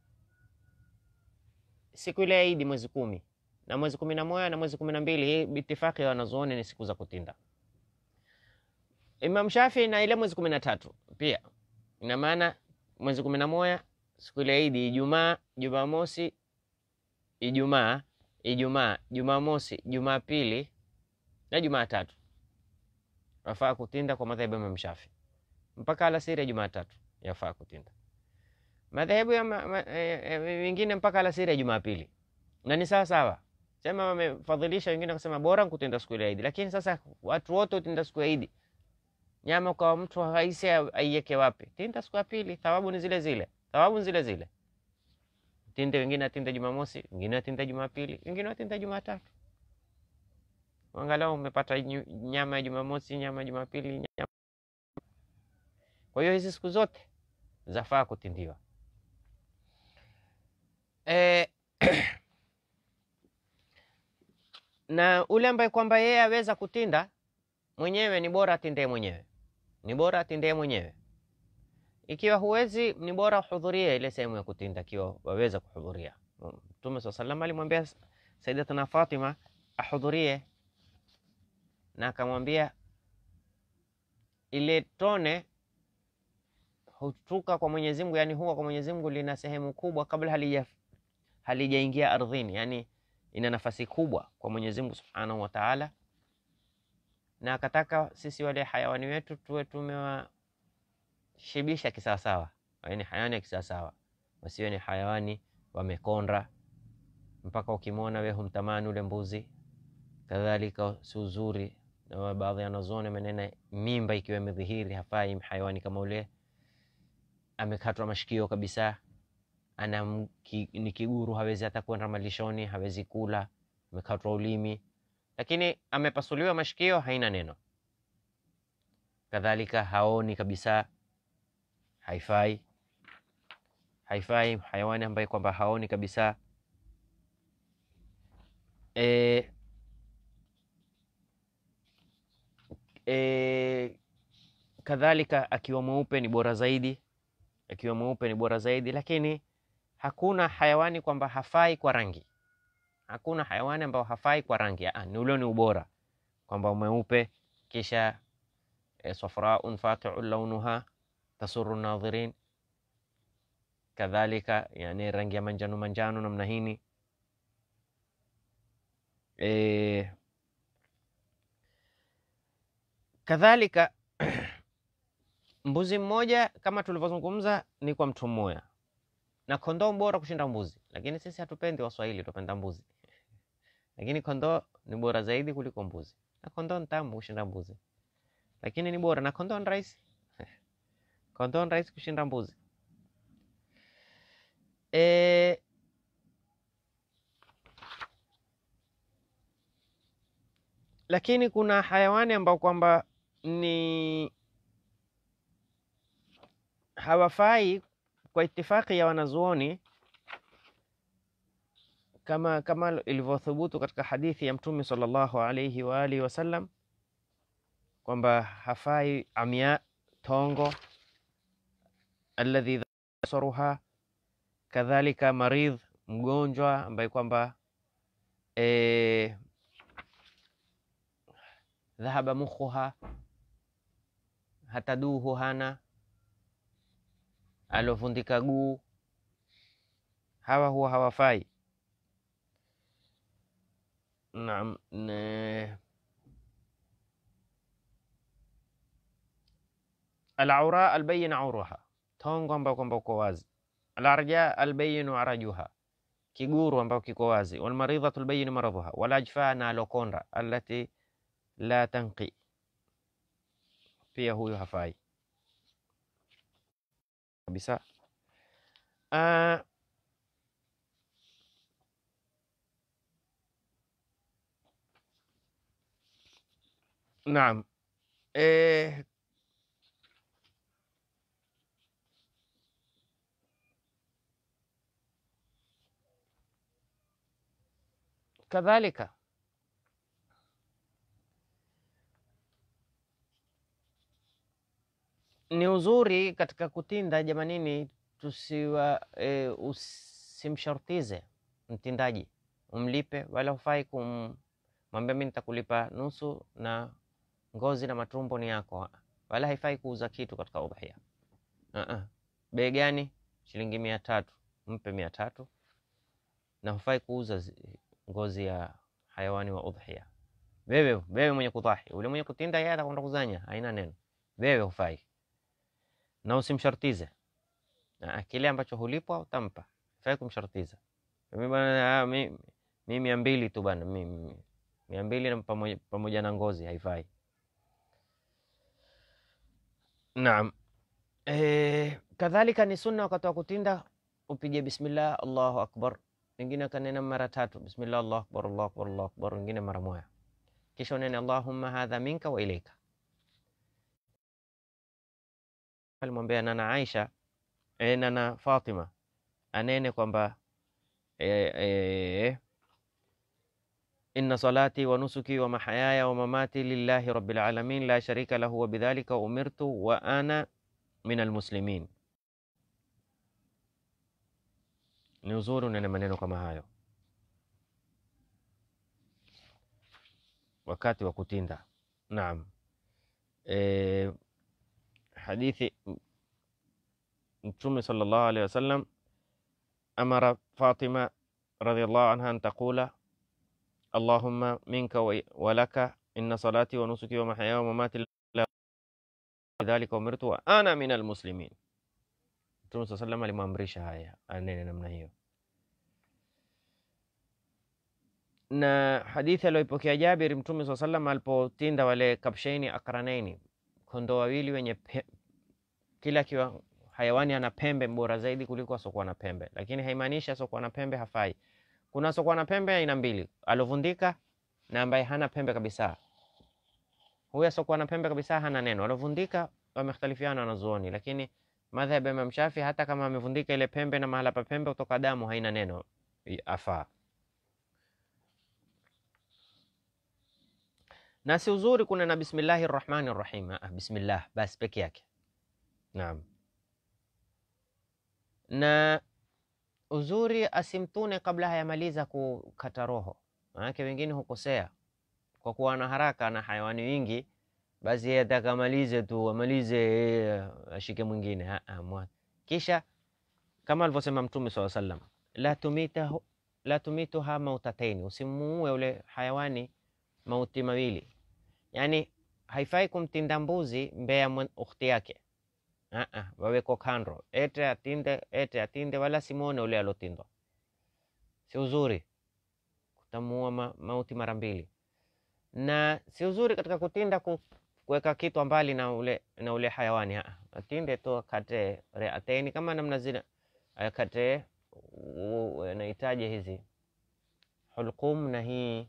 siku ile ya Idi mwezi kumi na mwezi kumi na moja na mwezi kumi na mbili, hii bitifaki ya wanazuoni ni siku za kutinda. Imam Shafi na ile mwezi kumi na tatu pia, ina maana mwezi kumi na moja siku ile ya Idi, Ijumaa, Jumamosi, Ijumaa, Ijumaa, Jumamosi, Jumapili na Jumatatu wafaa kutinda kwa madhehebu ya Imam Shafi. Mpaka alasiri ya Jumatatu yafaa kutinda. Madhehebu ya wengine mpaka alasiri ya Jumapili. Na ni sawa sawa. Sema wamefadhilisha, wengine wakasema bora kutinda siku ya Idi. Lakini sasa watu wote utinda siku ya Idi. Nyama kwa mtu haisi aiweke wapi? Tinda siku ya pili, thawabu ni zile zile. Thawabu ni zile zile. Tinde wengine atinda Jumamosi, wengine atinda Jumapili, wengine atinda Jumatatu. Angalau umepata nyama ya Jumamosi, nyama ya Jumapili, nyama. Kwa hiyo hizi siku zote zafaa kutindiwa. E, na ule ambaye kwamba yeye aweza kutinda mwenyewe ni bora atindee mwenyewe. Ni bora atindee mwenyewe. Ikiwa huwezi ni bora uhudhurie ile sehemu ya kutinda ikiwa waweza kuhudhuria. Mtume sallallahu alaihi wasallam alimwambia Sayyidatuna Fatima ahudhurie, na akamwambia ile tone hutuka kwa Mwenyezi Mungu, yani huwa kwa Mwenyezi Mungu lina sehemu kubwa kabla halija halijaingia ardhini, yani ina nafasi kubwa kwa Mwenyezi Mungu Subhanahu wa Ta'ala. Na akataka sisi wale hayawani wetu tuwe tumewashibisha kisawasawa, yani hayawani kisawasawa, wasiwe ni hayawani wamekonda mpaka ukimwona wewe humtamani ule mbuzi. Kadhalika si uzuri, na baadhi ya wanazuoni wamenena mimba ikiwa imedhihiri hafai hayawani kama ule. Amekatwa mashikio kabisa, ana ni kiguru, hawezi hata kwenda malishoni, hawezi kula, amekatwa ulimi, lakini amepasuliwa mashikio, haina neno. Kadhalika haoni kabisa, haifai. Haifai hayawani ambaye kwamba haoni kabisa. E, e, kadhalika akiwa mweupe ni bora zaidi. Akiwa mweupe ni bora zaidi, lakini hakuna hayawani kwamba hafai kwa rangi. Hakuna hayawani ambao hafai kwa rangi. Ah, ni ule ni ubora kwamba mweupe kisha e, safraun faqi'un launuha tasurru nadhirin. Kadhalika yani rangi ya manjano manjano namna hini. E, kadhalika mbuzi mmoja kama tulivyozungumza ni kwa mtu mmoja, na kondoo bora kushinda mbuzi, lakini sisi hatupendi Waswahili, tupenda mbuzi. Lakini kondoo ni bora zaidi kuliko mbuzi, na kondoo ni tamu kushinda mbuzi, lakini ni bora, na kondoo ni rahisi. Kondoo ni rahisi kushinda mbuzi. E, lakini kuna hayawani ambao kwamba ni hawafai kwa itifaki ya wanazuoni, kama kama ilivyothubutu katika hadithi ya Mtume sallallahu alayhi wa alihi wasallam kwamba hafai amya, tongo, alladhi dhasaruha. Kadhalika maridh, mgonjwa ambaye kwamba e, dhahaba mukhuha, hataduhu hana, alovundika guu, hawa huwa hawafai. Naam. Alaura albayin auruha, tongo ambao kwamba uko wazi. Alarja albayin arajuha, kiguru ambao kiko wazi. Walmaridhatu albayin maradhuha, walajfa na alokonda, allati la tanqi, pia huyu hafai kabisa. Uh, naam eh, kadhalika ni uzuri katika kutinda jamanini, tusiwa e, usimshartize mtindaji umlipe, wala hufai kumwambia mimi nitakulipa nusu na ngozi na matumbo ni yako, wala haifai kuuza kitu katika udhiya. uh -uh. Bei gani? Shilingi mia tatu, mpe mia tatu, na hufai kuuza ngozi ya hayawani wa udhiya. Wewe wewe mwenye kudhahi, ule mwenye kutinda yeye atakwenda kuzanya, haina neno. Wewe hufai na usimshartize. Na kile ambacho hulipwa utampa, hufai kumshartiza. Mimi bwana, mimi mimi mia mbili tu bwana, mimi mia mbili na pamoja, pamoja na ngozi, haifai. Naam. Eh, kadhalika ni sunna wakati wa kutinda upige bismillah Allahu akbar, wengine kanena mara tatu, bismillah Allahu akbar Allahu akbar Allahu akbar, wengine mara moja, kisha unene Allahumma hadha minka wa ilaika. Alimwambia nana Aisha e, nana Fatima anene kwamba e, e, inna salati wa nusuki wa mahayaya wa mamati lillahi rabbil alamin la sharika lahu wa bidhalika umirtu wa ana min almuslimin. Ni uzuri unene maneno kama hayo wakati wa kutinda. Naam. E, hadithi Mtume sallallahu alayhi wasallam amara Fatima radhiyallahu anha an taqula Allahumma minka wa laka inna salati wa nusuki wa mahyaya wa mamati lillahi bidhalika umirtu wa ana min almuslimin. Mtume sallallahu alayhi wasallam alimwamrisha haya anene namna hiyo. Na hadithi aliyopokea Jabir, Mtume sallallahu alayhi wasallam alipotinda wale kabshaini akranaini, kondoo wawili wenye kila kiwa hayawani ana pembe bora zaidi kuliko asokuwa na pembe, lakini haimaanishi asokuwa na pembe hafai. Kuna asokuwa na pembe aina mbili, alovundika na ambaye hana pembe kabisa. Huyu asokuwa na pembe kabisa hana neno. Alovundika wamekhtalifiana wanazuoni, lakini madhhabu ya Imam Shafi hata kama amevundika ile pembe na mahala pa pembe kutoka damu haina neno, afaa. Na si uzuri kuna na bismillahir rahmanir rahim, ah, bismillah basi peke yake. Naam. Na uzuri asimtune kabla hayamaliza kukata roho, maanake wengine hukosea kwa kuwa na haraka na hayawani wingi, basi yeye atakamalize tu, amalize ashike mwingine. Kisha kama alivyosema Mtume sallallahu alayhi wasallam, la tumitahu la tumituha mautataini, usimuue ule hayawani mauti mawili. Yani haifai kumtinda mbuzi mbele ya ukhti yake. Ah ah, waweko kando, ete atinde, ete atinde, wala simuone ule alotindwa. Si uzuri kutamuua ma, mauti mara mbili. Na si uzuri katika kutinda kuweka kitu mbali na ule na ule hayawani. Ah, atinde tu kate reateni kama namna zile kate nahitaji hizi hulqum na hii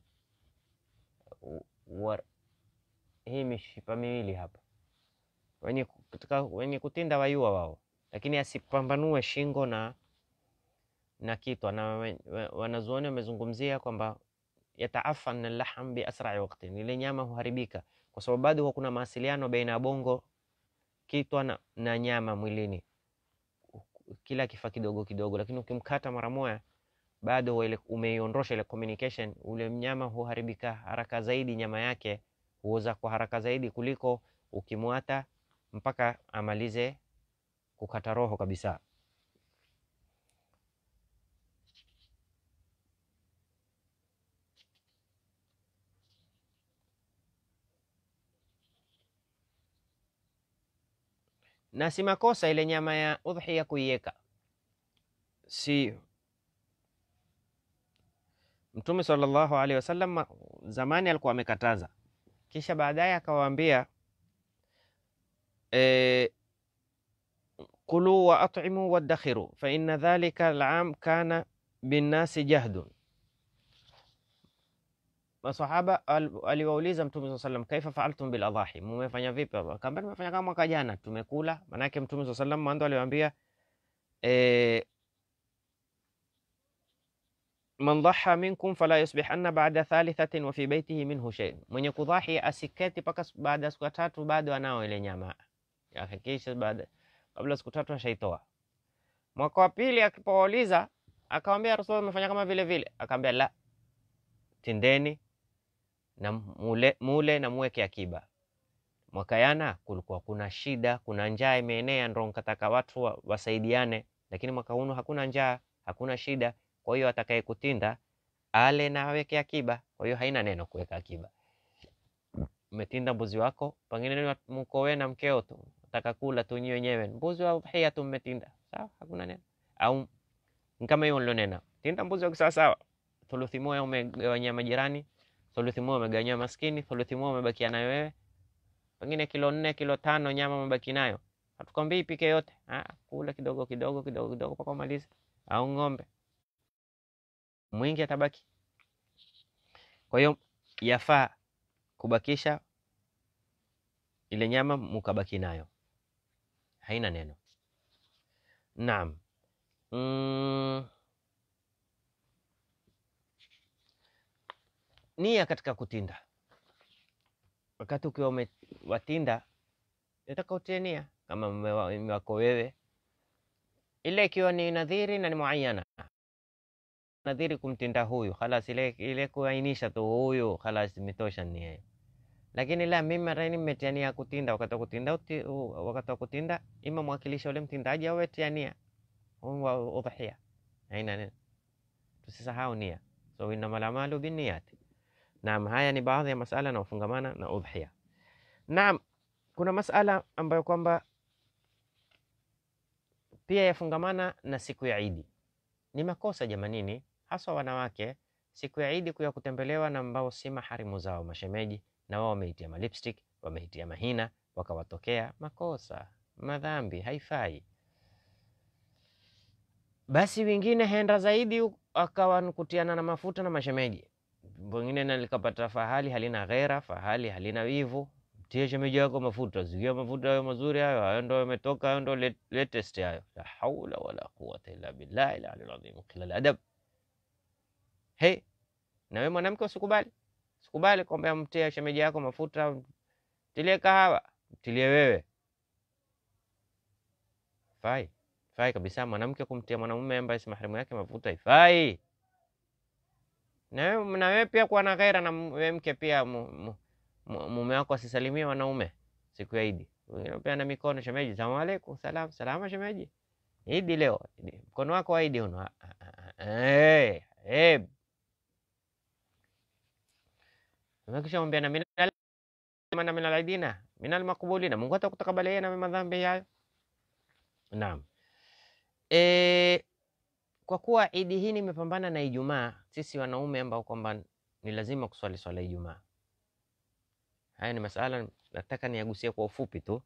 war, hii mishipa miwili hapa. Wenye kutika, wenye kutinda wayua wao, lakini asipambanue shingo na na kitwa. Na wanazuoni wamezungumzia kwamba yataafan al-lahm bi asra'i waqtin, ile nyama huharibika kwa sababu bado kuna mawasiliano baina ya bongo, kitwa na, na nyama mwilini, kila kifa kidogo kidogo, lakini ukimkata mara moja bado ile umeiondosha ile communication, ule mnyama huharibika haraka zaidi, nyama yake huoza kwa haraka zaidi kuliko ukimwata mpaka amalize kukata roho kabisa. na si makosa ile nyama ya udhiya kuiweka, si Mtume sallallahu alaihi wasallam zamani alikuwa amekataza, kisha baadaye akawaambia e, kulu wa at'imu wadakhiru fa inna dhalika al'am kana binnasi jahdun. Masahaba aliwauliza Mtume sallallahu alaihi wasallam, kaifa fa'altum bil adhahi, mumefanya vipi? Akamwambia tumefanya kama mwaka jana, tumekula. Manake Mtume sallallahu alaihi wasallam mwanzo aliwaambia e, man dhaha minkum fala yusbihanna ba'da thalithatin wa fi baytihi minhu shay, mwenye kudhahi asiketi paka baada siku tatu bado anao ile nyama, hakikisha baada kabla siku tatu ashaitoa. Mwaka wa pili akipouliza akamwambia Rasulullah, amefanya kama vile vile. Akamwambia la, tindeni na mule, mule na muweke akiba. Mwaka yana kulikuwa kuna shida, kuna njaa imeenea, ndio nkataka watu wa, wasaidiane, lakini mwaka huu hakuna njaa, hakuna shida. Kwa hiyo atakaye kutinda ale na aweke akiba. Kwa hiyo haina neno kuweka akiba. Umetinda mbuzi wako, pengine mko wewe na mkeo tu, nataka kula tu nyinyi wenyewe, mbuzi wa udhiya tu mmetinda, sawa, hakuna neno. Au kama hiyo nilionena, tinda mbuzi wako sawa sawa, thuluthi moja umegawanyia majirani, thuluthi moja umegawanyia maskini, thuluthi moja umebakia nayo wewe, pengine kilo nne kilo tano nyama umebaki nayo, hatukwambii pike yote, ah, kula kidogo kidogo kidogo kidogo mpaka umalize. Au ng'ombe mwingi atabaki. Kwa hiyo yafaa kubakisha ile nyama mukabaki nayo, haina neno. Naam. Mm. Nia katika kutinda, wakati ukiwa watinda nataka utie nia kama mume wako wewe, ile ikiwa ni nadhiri na ni muayyana. Nadhiri kumtinda huyu khalas, ile ile kuainisha tu huyu khalas imetosha nia. Lakini la, mimi mara nyingi nimetia nia kutinda, wakati wa kutinda uti, wakati wa kutinda ima mwakilisha ule mtindaji au tia nia wa udhiya, haina neno. Tusisahau nia, so innamal a'malu binniyati. Naam, haya ni baadhi ya masala yanayofungamana na udhiya. Naam, kuna masala ambayo kwamba pia yafungamana na siku ya Idi. Ni makosa jamanini, haswa wanawake, siku ya Idi kuya kutembelewa na ambao si maharimu zao, mashemeji, na wao wameitia ma lipstick, wameitia mahina, wakawatokea. Makosa, madhambi, haifai. Basi wengine henda zaidi, akawa kutiana na mafuta na mashemeji. Wengine nalikapata fahali halina ghera, fahali halina wivu, tie shemeji yako mafuta, zikia mafuta hayo mazuri hayo, hayo ndio yametoka, hayo ndio latest hayo. La haula wala quwwata illa billahi al-aliyyil azim. Qila adab. Hey, na wewe mwanamke usikubali. Usikubali kwamba mtie shemeji yako mafuta, tilie kahawa, tilie wewe. Fai. Fai kabisa mwanamke kumtia mwanamume ambaye si maharimu yake mafuta, ifai. Na wewe na wewe pia kuwa na ghaira, na wewe mke pia mume wako asisalimie wanaume siku ya Idi. Wewe pia na mikono, shemeji, salamu alaykum, salam, salama shemeji. Idi leo, mkono wako wa Idi uno. Eh, eh. Unakisha mwambia na minal mana minal aidina, minal maqbulina, Mungu atakutakabali na madhambi hayo. Naam. E, kwa kuwa Idi hii imepambana na Ijumaa, sisi wanaume ambao kwamba ni lazima kuswali swala Ijumaa. Haya ni masala nataka niagusie kwa ufupi tu.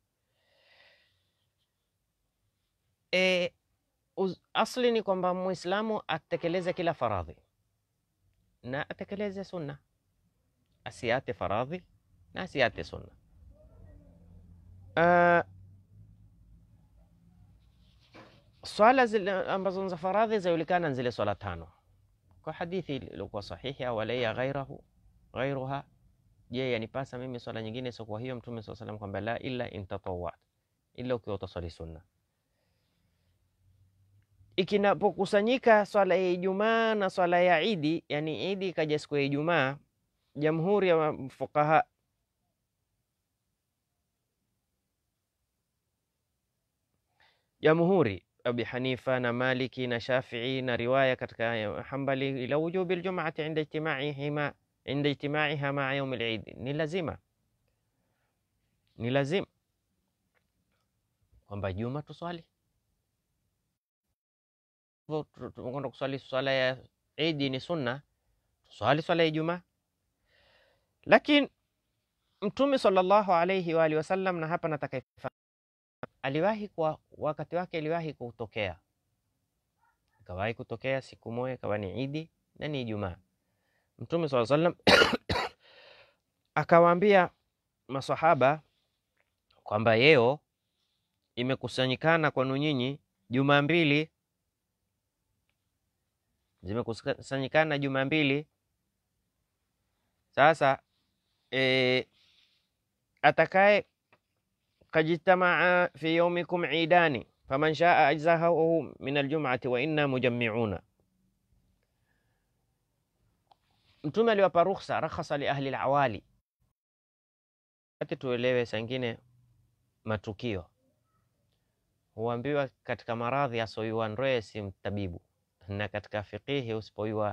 E, asli ni kwamba Muislamu atekeleze kila faradhi na atekeleze sunna, asiate faradhi na asiate sunna. Uh, swala zile ambazo za faradhi zajulikana zile swala tano kwa hadithi iliyokuwa sahihi, au alayya ghayrahu ghayruha. Je, yanipasa mimi swala nyingine sio kwa hiyo? Mtume swalla salam kwamba la illa in tatawwat, illa ukiwa utaswali sunna. Ikinapokusanyika swala ya Ijumaa na swala ya Idi, yani Idi kaja siku ya Ijumaa, jamhuri ya fuqaha jamhuri Abi Hanifa na Maliki na Shafi'i na riwaya katika Hanbali ila wujubi aljum'ati inda ijtima'ihima inda ijtima'iha ma'a yawm al-Eid, ni lazima ni lazima kwamba Juma tuswali, tunakwenda kuswali swala ya Eid ni sunna, tuswali swala ya Ijumaa. Lakini Mtume sallallahu alayhi wa alihi wasallam, na hapa nataka aliwahi kwa wakati wake, aliwahi kutokea, kawahi kutokea siku moja kawa ni Eid na ni Ijumaa. Mtume sallallahu alayhi wasallam akawaambia masahaba kwamba yeo imekusanyikana kwenu nyinyi juma mbili, zimekusanyikana juma mbili. Sasa e, atakaye kajitamaa fi yawmikum idani faman shaa ajzahu min aljum'ati wa inna mujammi'una. Mtume aliwapa ruhusa, rakhasa li ahli alawali. Ati tuelewe sangine matukio huambiwa katika maradhi asoiwa ndoe si mtabibu, na katika fikihi usipoiwa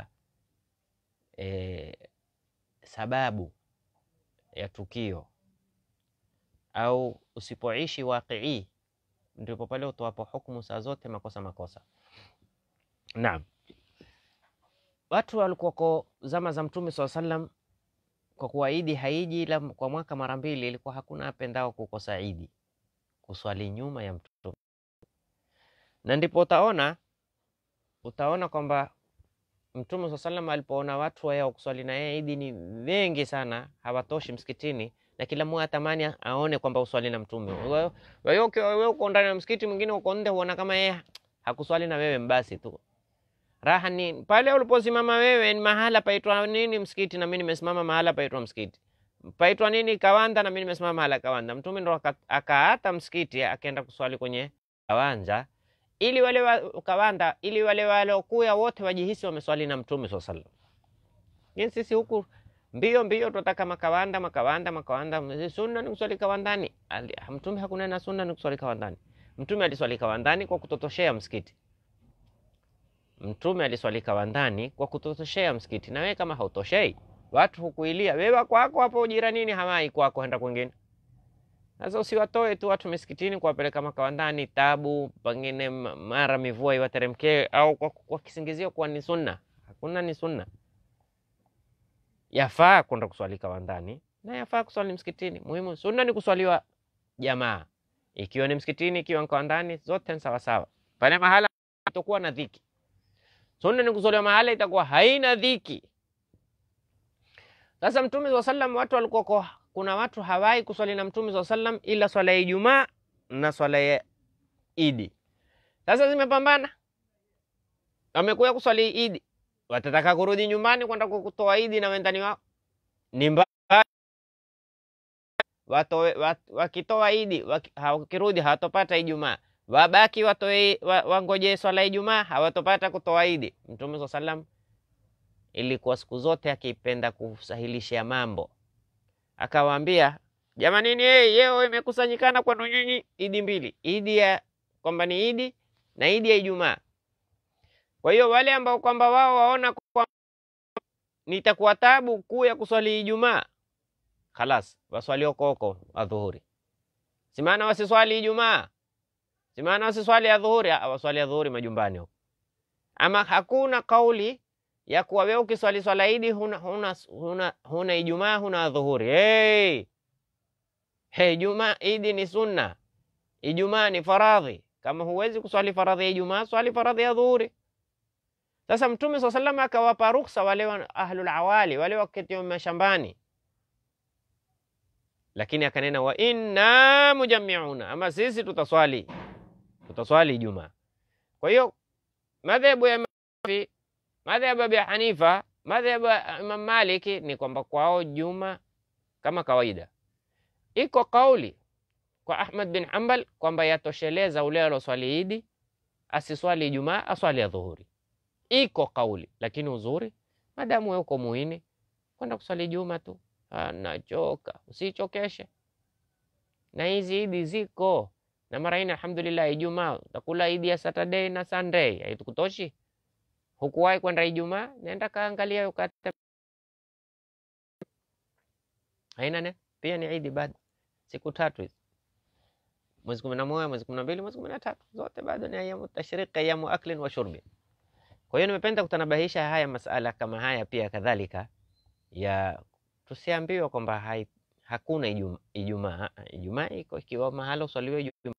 e, sababu ya tukio au usipoishi waqii, ndipo pale utoapo hukumu saa zote makosa makosa. Naam, watu walikuwa zama za Mtume sallallahu alayhi wasallam, kwa kuwa Idi haiji ila kwa mwaka mara mbili, ilikuwa hakuna apendao kukosa Idi, kuswali nyuma ya Mtume. Na ndipo utaona utaona kwamba Mtume sallallahu alayhi wasallam alipoona watu wao kuswali na yeye Idi ni wengi sana, hawatoshi msikitini, na kila mmoja atamani aone kwamba uswali na Mtume. Wewe wewe uko ndani ya msikiti, mwingine uko nje, huona kama yeye hakuswali na wewe, mbasi tu. Raha ni pale uliposimama wewe, ni mahala paitwa nini msikiti, na mimi nimesimama mahala paitwa msikiti. Paitwa nini Kawanda, na mimi nimesimama mahala Kawanda. Mtume ndo akaata msikiti akaenda kuswali kwenye Kawanja, ili wale wa Kawanda, ili wale walokuya wote wajihisi wameswali na Mtume sallallahu alayhi wasallam. Sisi huku mbio mbio tunataka makawanda makawanda makawanda. Sunna ni kuswali Kawandani. Mtume hakuna na sunna ni kuswali Kawandani. Mtume aliswali Kawandani kwa kutotoshea msikiti. Mtume aliswali Kawandani kwa kutotoshea msikiti. Na wewe kama hautoshei, watu hukuilia wewe kwako hapo jiranini, hawai kwako henda kwingine. Sasa usiwatoe tu watu msikitini kuwapeleka makawandani, tabu pengine mara mivua iwateremke, au kwa, kwa kisingizio kwa ni sunna. Hakuna ni sunna. Yafaa kwenda kuswali Kawandani na yafaa kuswali msikitini. Muhimu sunna ni kuswaliwa jamaa, ikiwa ni msikitini, ikiwa ni Kawandani, zote ni sawa sawa. Pale mahala itakuwa na dhiki. Sunna ni kuswaliwa mahala itakuwa haina dhiki. Sasa Mtume sallallahu alayhi wasallam, watu walikuwa, kuna watu hawai kuswali na Mtume sallallahu alayhi wasallam ila swala ya Ijumaa na swala ya Idi. Sasa zimepambana, wamekuja kuswali Idi, watataka kurudi nyumbani kwenda kutoa Idi na wendani wao ni mbaya. Watoe wakitoa Idi wakirudi hawatopata Ijumaa, wabaki watoe wangoje swala ya Ijumaa, hawatopata kutoa Idi. Mtume sallallahu alayhi wasallam ilikuwa siku zote akipenda kusahilisha mambo, akawaambia jamani, ni yeye imekusanyikana kwa nyinyi Idi mbili, Idi ya kwamba ni Idi na Idi ya Ijumaa. Kwa hiyo wale ambao kwamba wao waona kwa nitakuwa tabu kuu ya kuswali Ijumaa, khalas waswali huko adhuhuri. Simana wasiswali Ijumaa, simana wasiswali adhuhuri, waswali adhuhuri majumbani huko. Ama hakuna kauli ya kuwa wewe ukiswali swala Idi huna huna huna, huna Ijumaa huna adhuhuri. Hey, hey, Ijumaa Idi ni sunna, Ijumaa ni faradhi. Kama huwezi kuswali faradhi ya Ijumaa, swali faradhi ya adhuhuri. Sasa Mtume sallallahu alayhi wasallam akawapa ruhusa wale ahlul awali, wale wakati wa mashambani, lakini akanena wa inna mujammi'una, ama sisi tutaswali tutaswali Ijumaa. Kwa hiyo madhhabu ya Mafi, madhhabu ya Hanifa, madhhabu ya Imam Maliki ni kwamba kwao Juma kama kawaida. Iko kauli kwa Ahmad bin Hanbal kwamba yatosheleza ule aloswali Idi asiswali Ijumaa, aswali adhuhuri. Iko kauli, lakini uzuri madamu wewe uko muhini kwenda kuswali Juma tu, anachoka usichokeshe. Na hizi Idi ziko na mara ina alhamdulillah. Ijumaa utakula Idi ya Saturday na Sunday, haitukutoshi? Hukuwahi kwenda Ijumaa, nenda kaangalia ukate haina ne, pia ni Idi bado siku tatu hizi. mwezi kumi na moja, mwezi kumi na mbili, mwezi kumi na tatu, zote bado ni ayamu tashriq, ayamu aklin wa shurbi. Kwa hiyo nimependa kutanabahisha haya masala kama haya pia kadhalika, ya tusiambiwe kwamba hai hakuna Ijumaa. Ijumaa Ijumaa iko ikiwa mahala uswaliwe Ijumaa,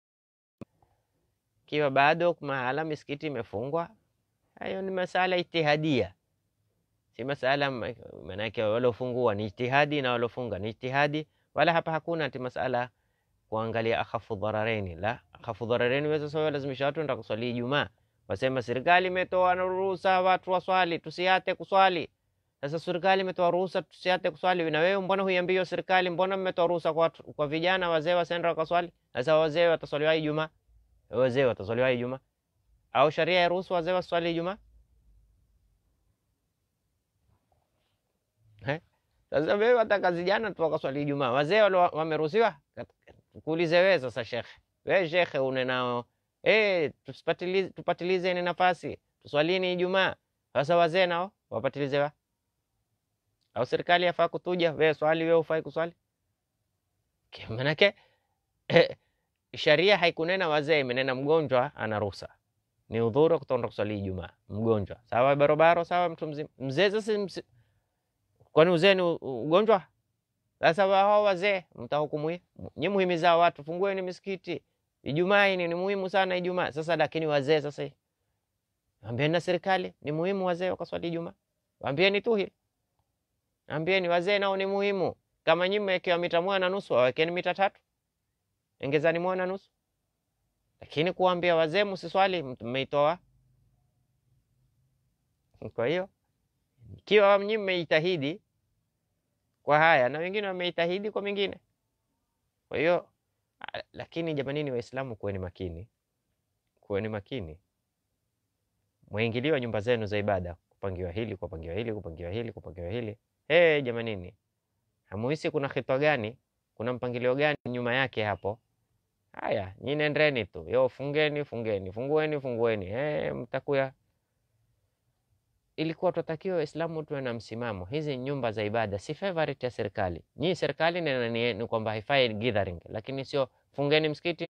ikiwa bado mahala misikiti imefungwa, hayo ni masala ijtihadia, si masala manake walofungua ni ijtihadi na walofunga ni ijtihadi, wala hapa hakuna ati masala kuangalia akhafu dhararaini. La, akhafu dhararaini waweza sawa lazimisha watu ndio kuswali Ijumaa, wasema serikali imetoa ruhusa watu waswali, tusiate kuswali. Sasa serikali imetoa ruhusa tusiate kuswali, na wewe mbona huiambia serikali, mbona mmetoa ruhusa kwa kwa vijana wazee wasenda kuswali? Sasa wazee wataswaliwa Ijumaa, wazee wataswaliwa Ijumaa au sharia ya ruhusa wazee waswali Ijumaa? Eh, sasa wewe wataka vijana tu wakaswali Ijumaa, wazee wale wameruhusiwa? Kuulize wewe sasa shekhe, wewe shekhe unenao eh, tusipatilize tupatilize ni nafasi tuswalini Ijumaa, sasa wazee nao wapatilizewa? Au serikali yafaa kutuja wewe swali, wewe ufai kuswali? Manake eh, sharia haikunena wazee, imenena mgonjwa ana ruhusa, ni udhuru kutoenda kuswali Ijumaa mgonjwa, sawa barabara, sawa mtu mzima. Mzee sasa mz... kwani uzee ni ugonjwa? Sasa wao wazee mtahukumu nyinyi, muhimiza watu fungueni misikiti Ijumaa, ni ni muhimu sana Ijumaa. Sasa lakini wazee sasa, ambieni na serikali ni muhimu wazee wakaswali Ijumaa, ambieni tu hili, ambieni wazee nao ni muhimu. Kama nyinyi mmewekewa mita moja na nusu, wawekeni mita tatu, ongezani moja na nusu. Lakini kuambia wazee msiswali, mmeitoa. Kwa hiyo ikiwa nyinyi mmejitahidi kwa haya na wengine wamejitahidi kwa mengine, kwa hiyo lakini jamanini Waislamu, kuweni makini, kuweni makini, muingiliwa nyumba zenu za ibada, kupangiwa hili, kupangiwa hili, kupangiwa hili, kupangiwa hili. Hey, jamanini, hamuhisi kuna khitwa gani, kuna mpangilio gani nyuma yake hapo? Haya, nyinyi nendeni tu, yo fungeni, fungeni, fungueni, fungueni, eh, mtakuya. Ilikuwa tutakiwa Waislamu tuwe na msimamo. Hizi nyumba za ibada si favorite ya serikali. Nyinyi serikali ni, ni, ni kwamba haifai gathering, lakini sio fungeni msikiti,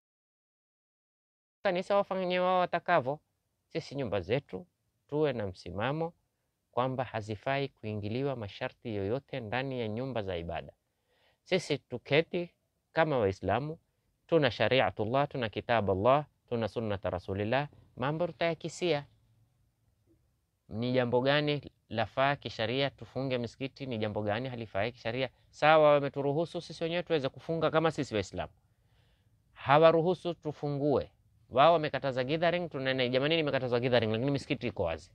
kanisa wafanye wao watakavyo. Sisi nyumba zetu tuwe na msimamo kwamba hazifai kuingiliwa masharti yoyote ndani ya nyumba za ibada. Sisi tuketi kama Waislamu, tuna shariatullah, tuna kitab Allah, tuna sunnata Rasulillah, mambo tutayakisia. Ni jambo gani lafaa kisharia tufunge misikiti, ni jambo gani halifai kisharia? Sawa, wameturuhusu sisi wenyewe tuweze kufunga kama sisi Waislamu, hawaruhusu tufungue. Wao wamekataza gathering, tunene jamani nimekataza gathering, lakini misikiti iko wazi.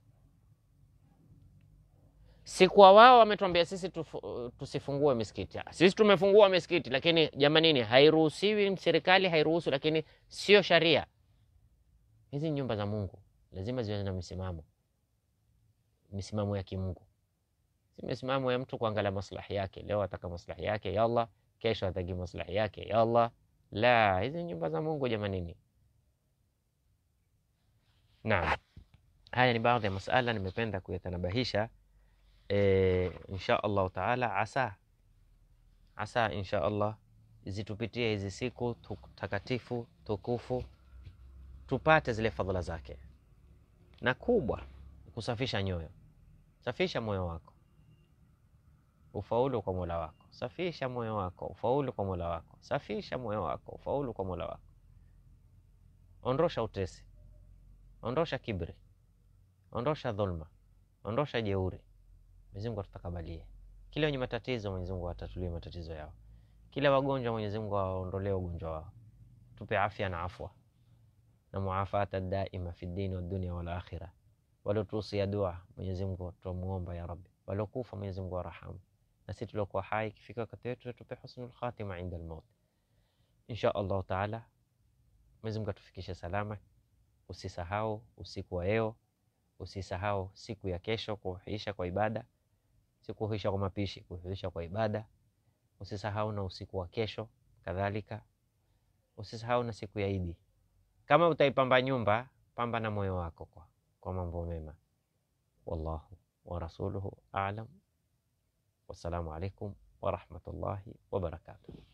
Si kwa wao wametuambia sisi tufu, tusifungue misikiti. Sisi tumefungua misikiti, lakini jamanini hairuhusiwi, serikali hairuhusu, lakini sio sharia. Hizi nyumba za Mungu lazima ziwe na misimamo, misimamo ya kimungu, si misimamo ya mtu kuangalia maslahi yake. Leo ataka maslahi yake ya Allah, kesho ataki maslahi yake ya Allah. La, hizi nyumba za Mungu jamanini. Naam, haya ni baadhi ya masala nimependa kuyatanabahisha. E, insha Allah taala, asa asa insha Allah zitupitie hizi siku takatifu tukufu, tupate zile fadhila zake, na kubwa kusafisha nyoyo. Safisha moyo wako ufaulu kwa Mola wako, safisha moyo wako ufaulu kwa Mola wako, safisha moyo wako ufaulu kwa Mola wako. Ondosha utesi, ondosha kibri, ondosha dhulma, ondosha jeuri. Mwenyezi Mungu atutakabalie. Kila wenye matatizo Mwenyezi Mungu atatulie matatizo yao, kila wagonjwa Mwenyezi Mungu aondolee ugonjwa wao, tupe afya na afwa na muafata daima fi dini wa dunia wal akhirah. Walotusia dua Mwenyezi Mungu tumuomba ya Rabbi, walokufa Mwenyezi Mungu arahamu, na sisi tuliokuwa hai kifika wakati wetu tupe husnul khatima inda al-maut insha Allah taala. Mwenyezi Mungu atufikishe salama. Usisahau usiku wa leo, usisahau siku ya kesho kuhuisha kwa ibada, siku kuhuisha kwa mapishi, kuhuisha kwa ibada. Usisahau na usiku wa kesho kadhalika, usisahau na siku ya Idi. Kama utaipamba nyumba, pamba na moyo wako kwa kwa mambo mema. Wallahu wa rasuluhu a'lam. Wassalamu alaikum wa rahmatullahi wa barakatuh.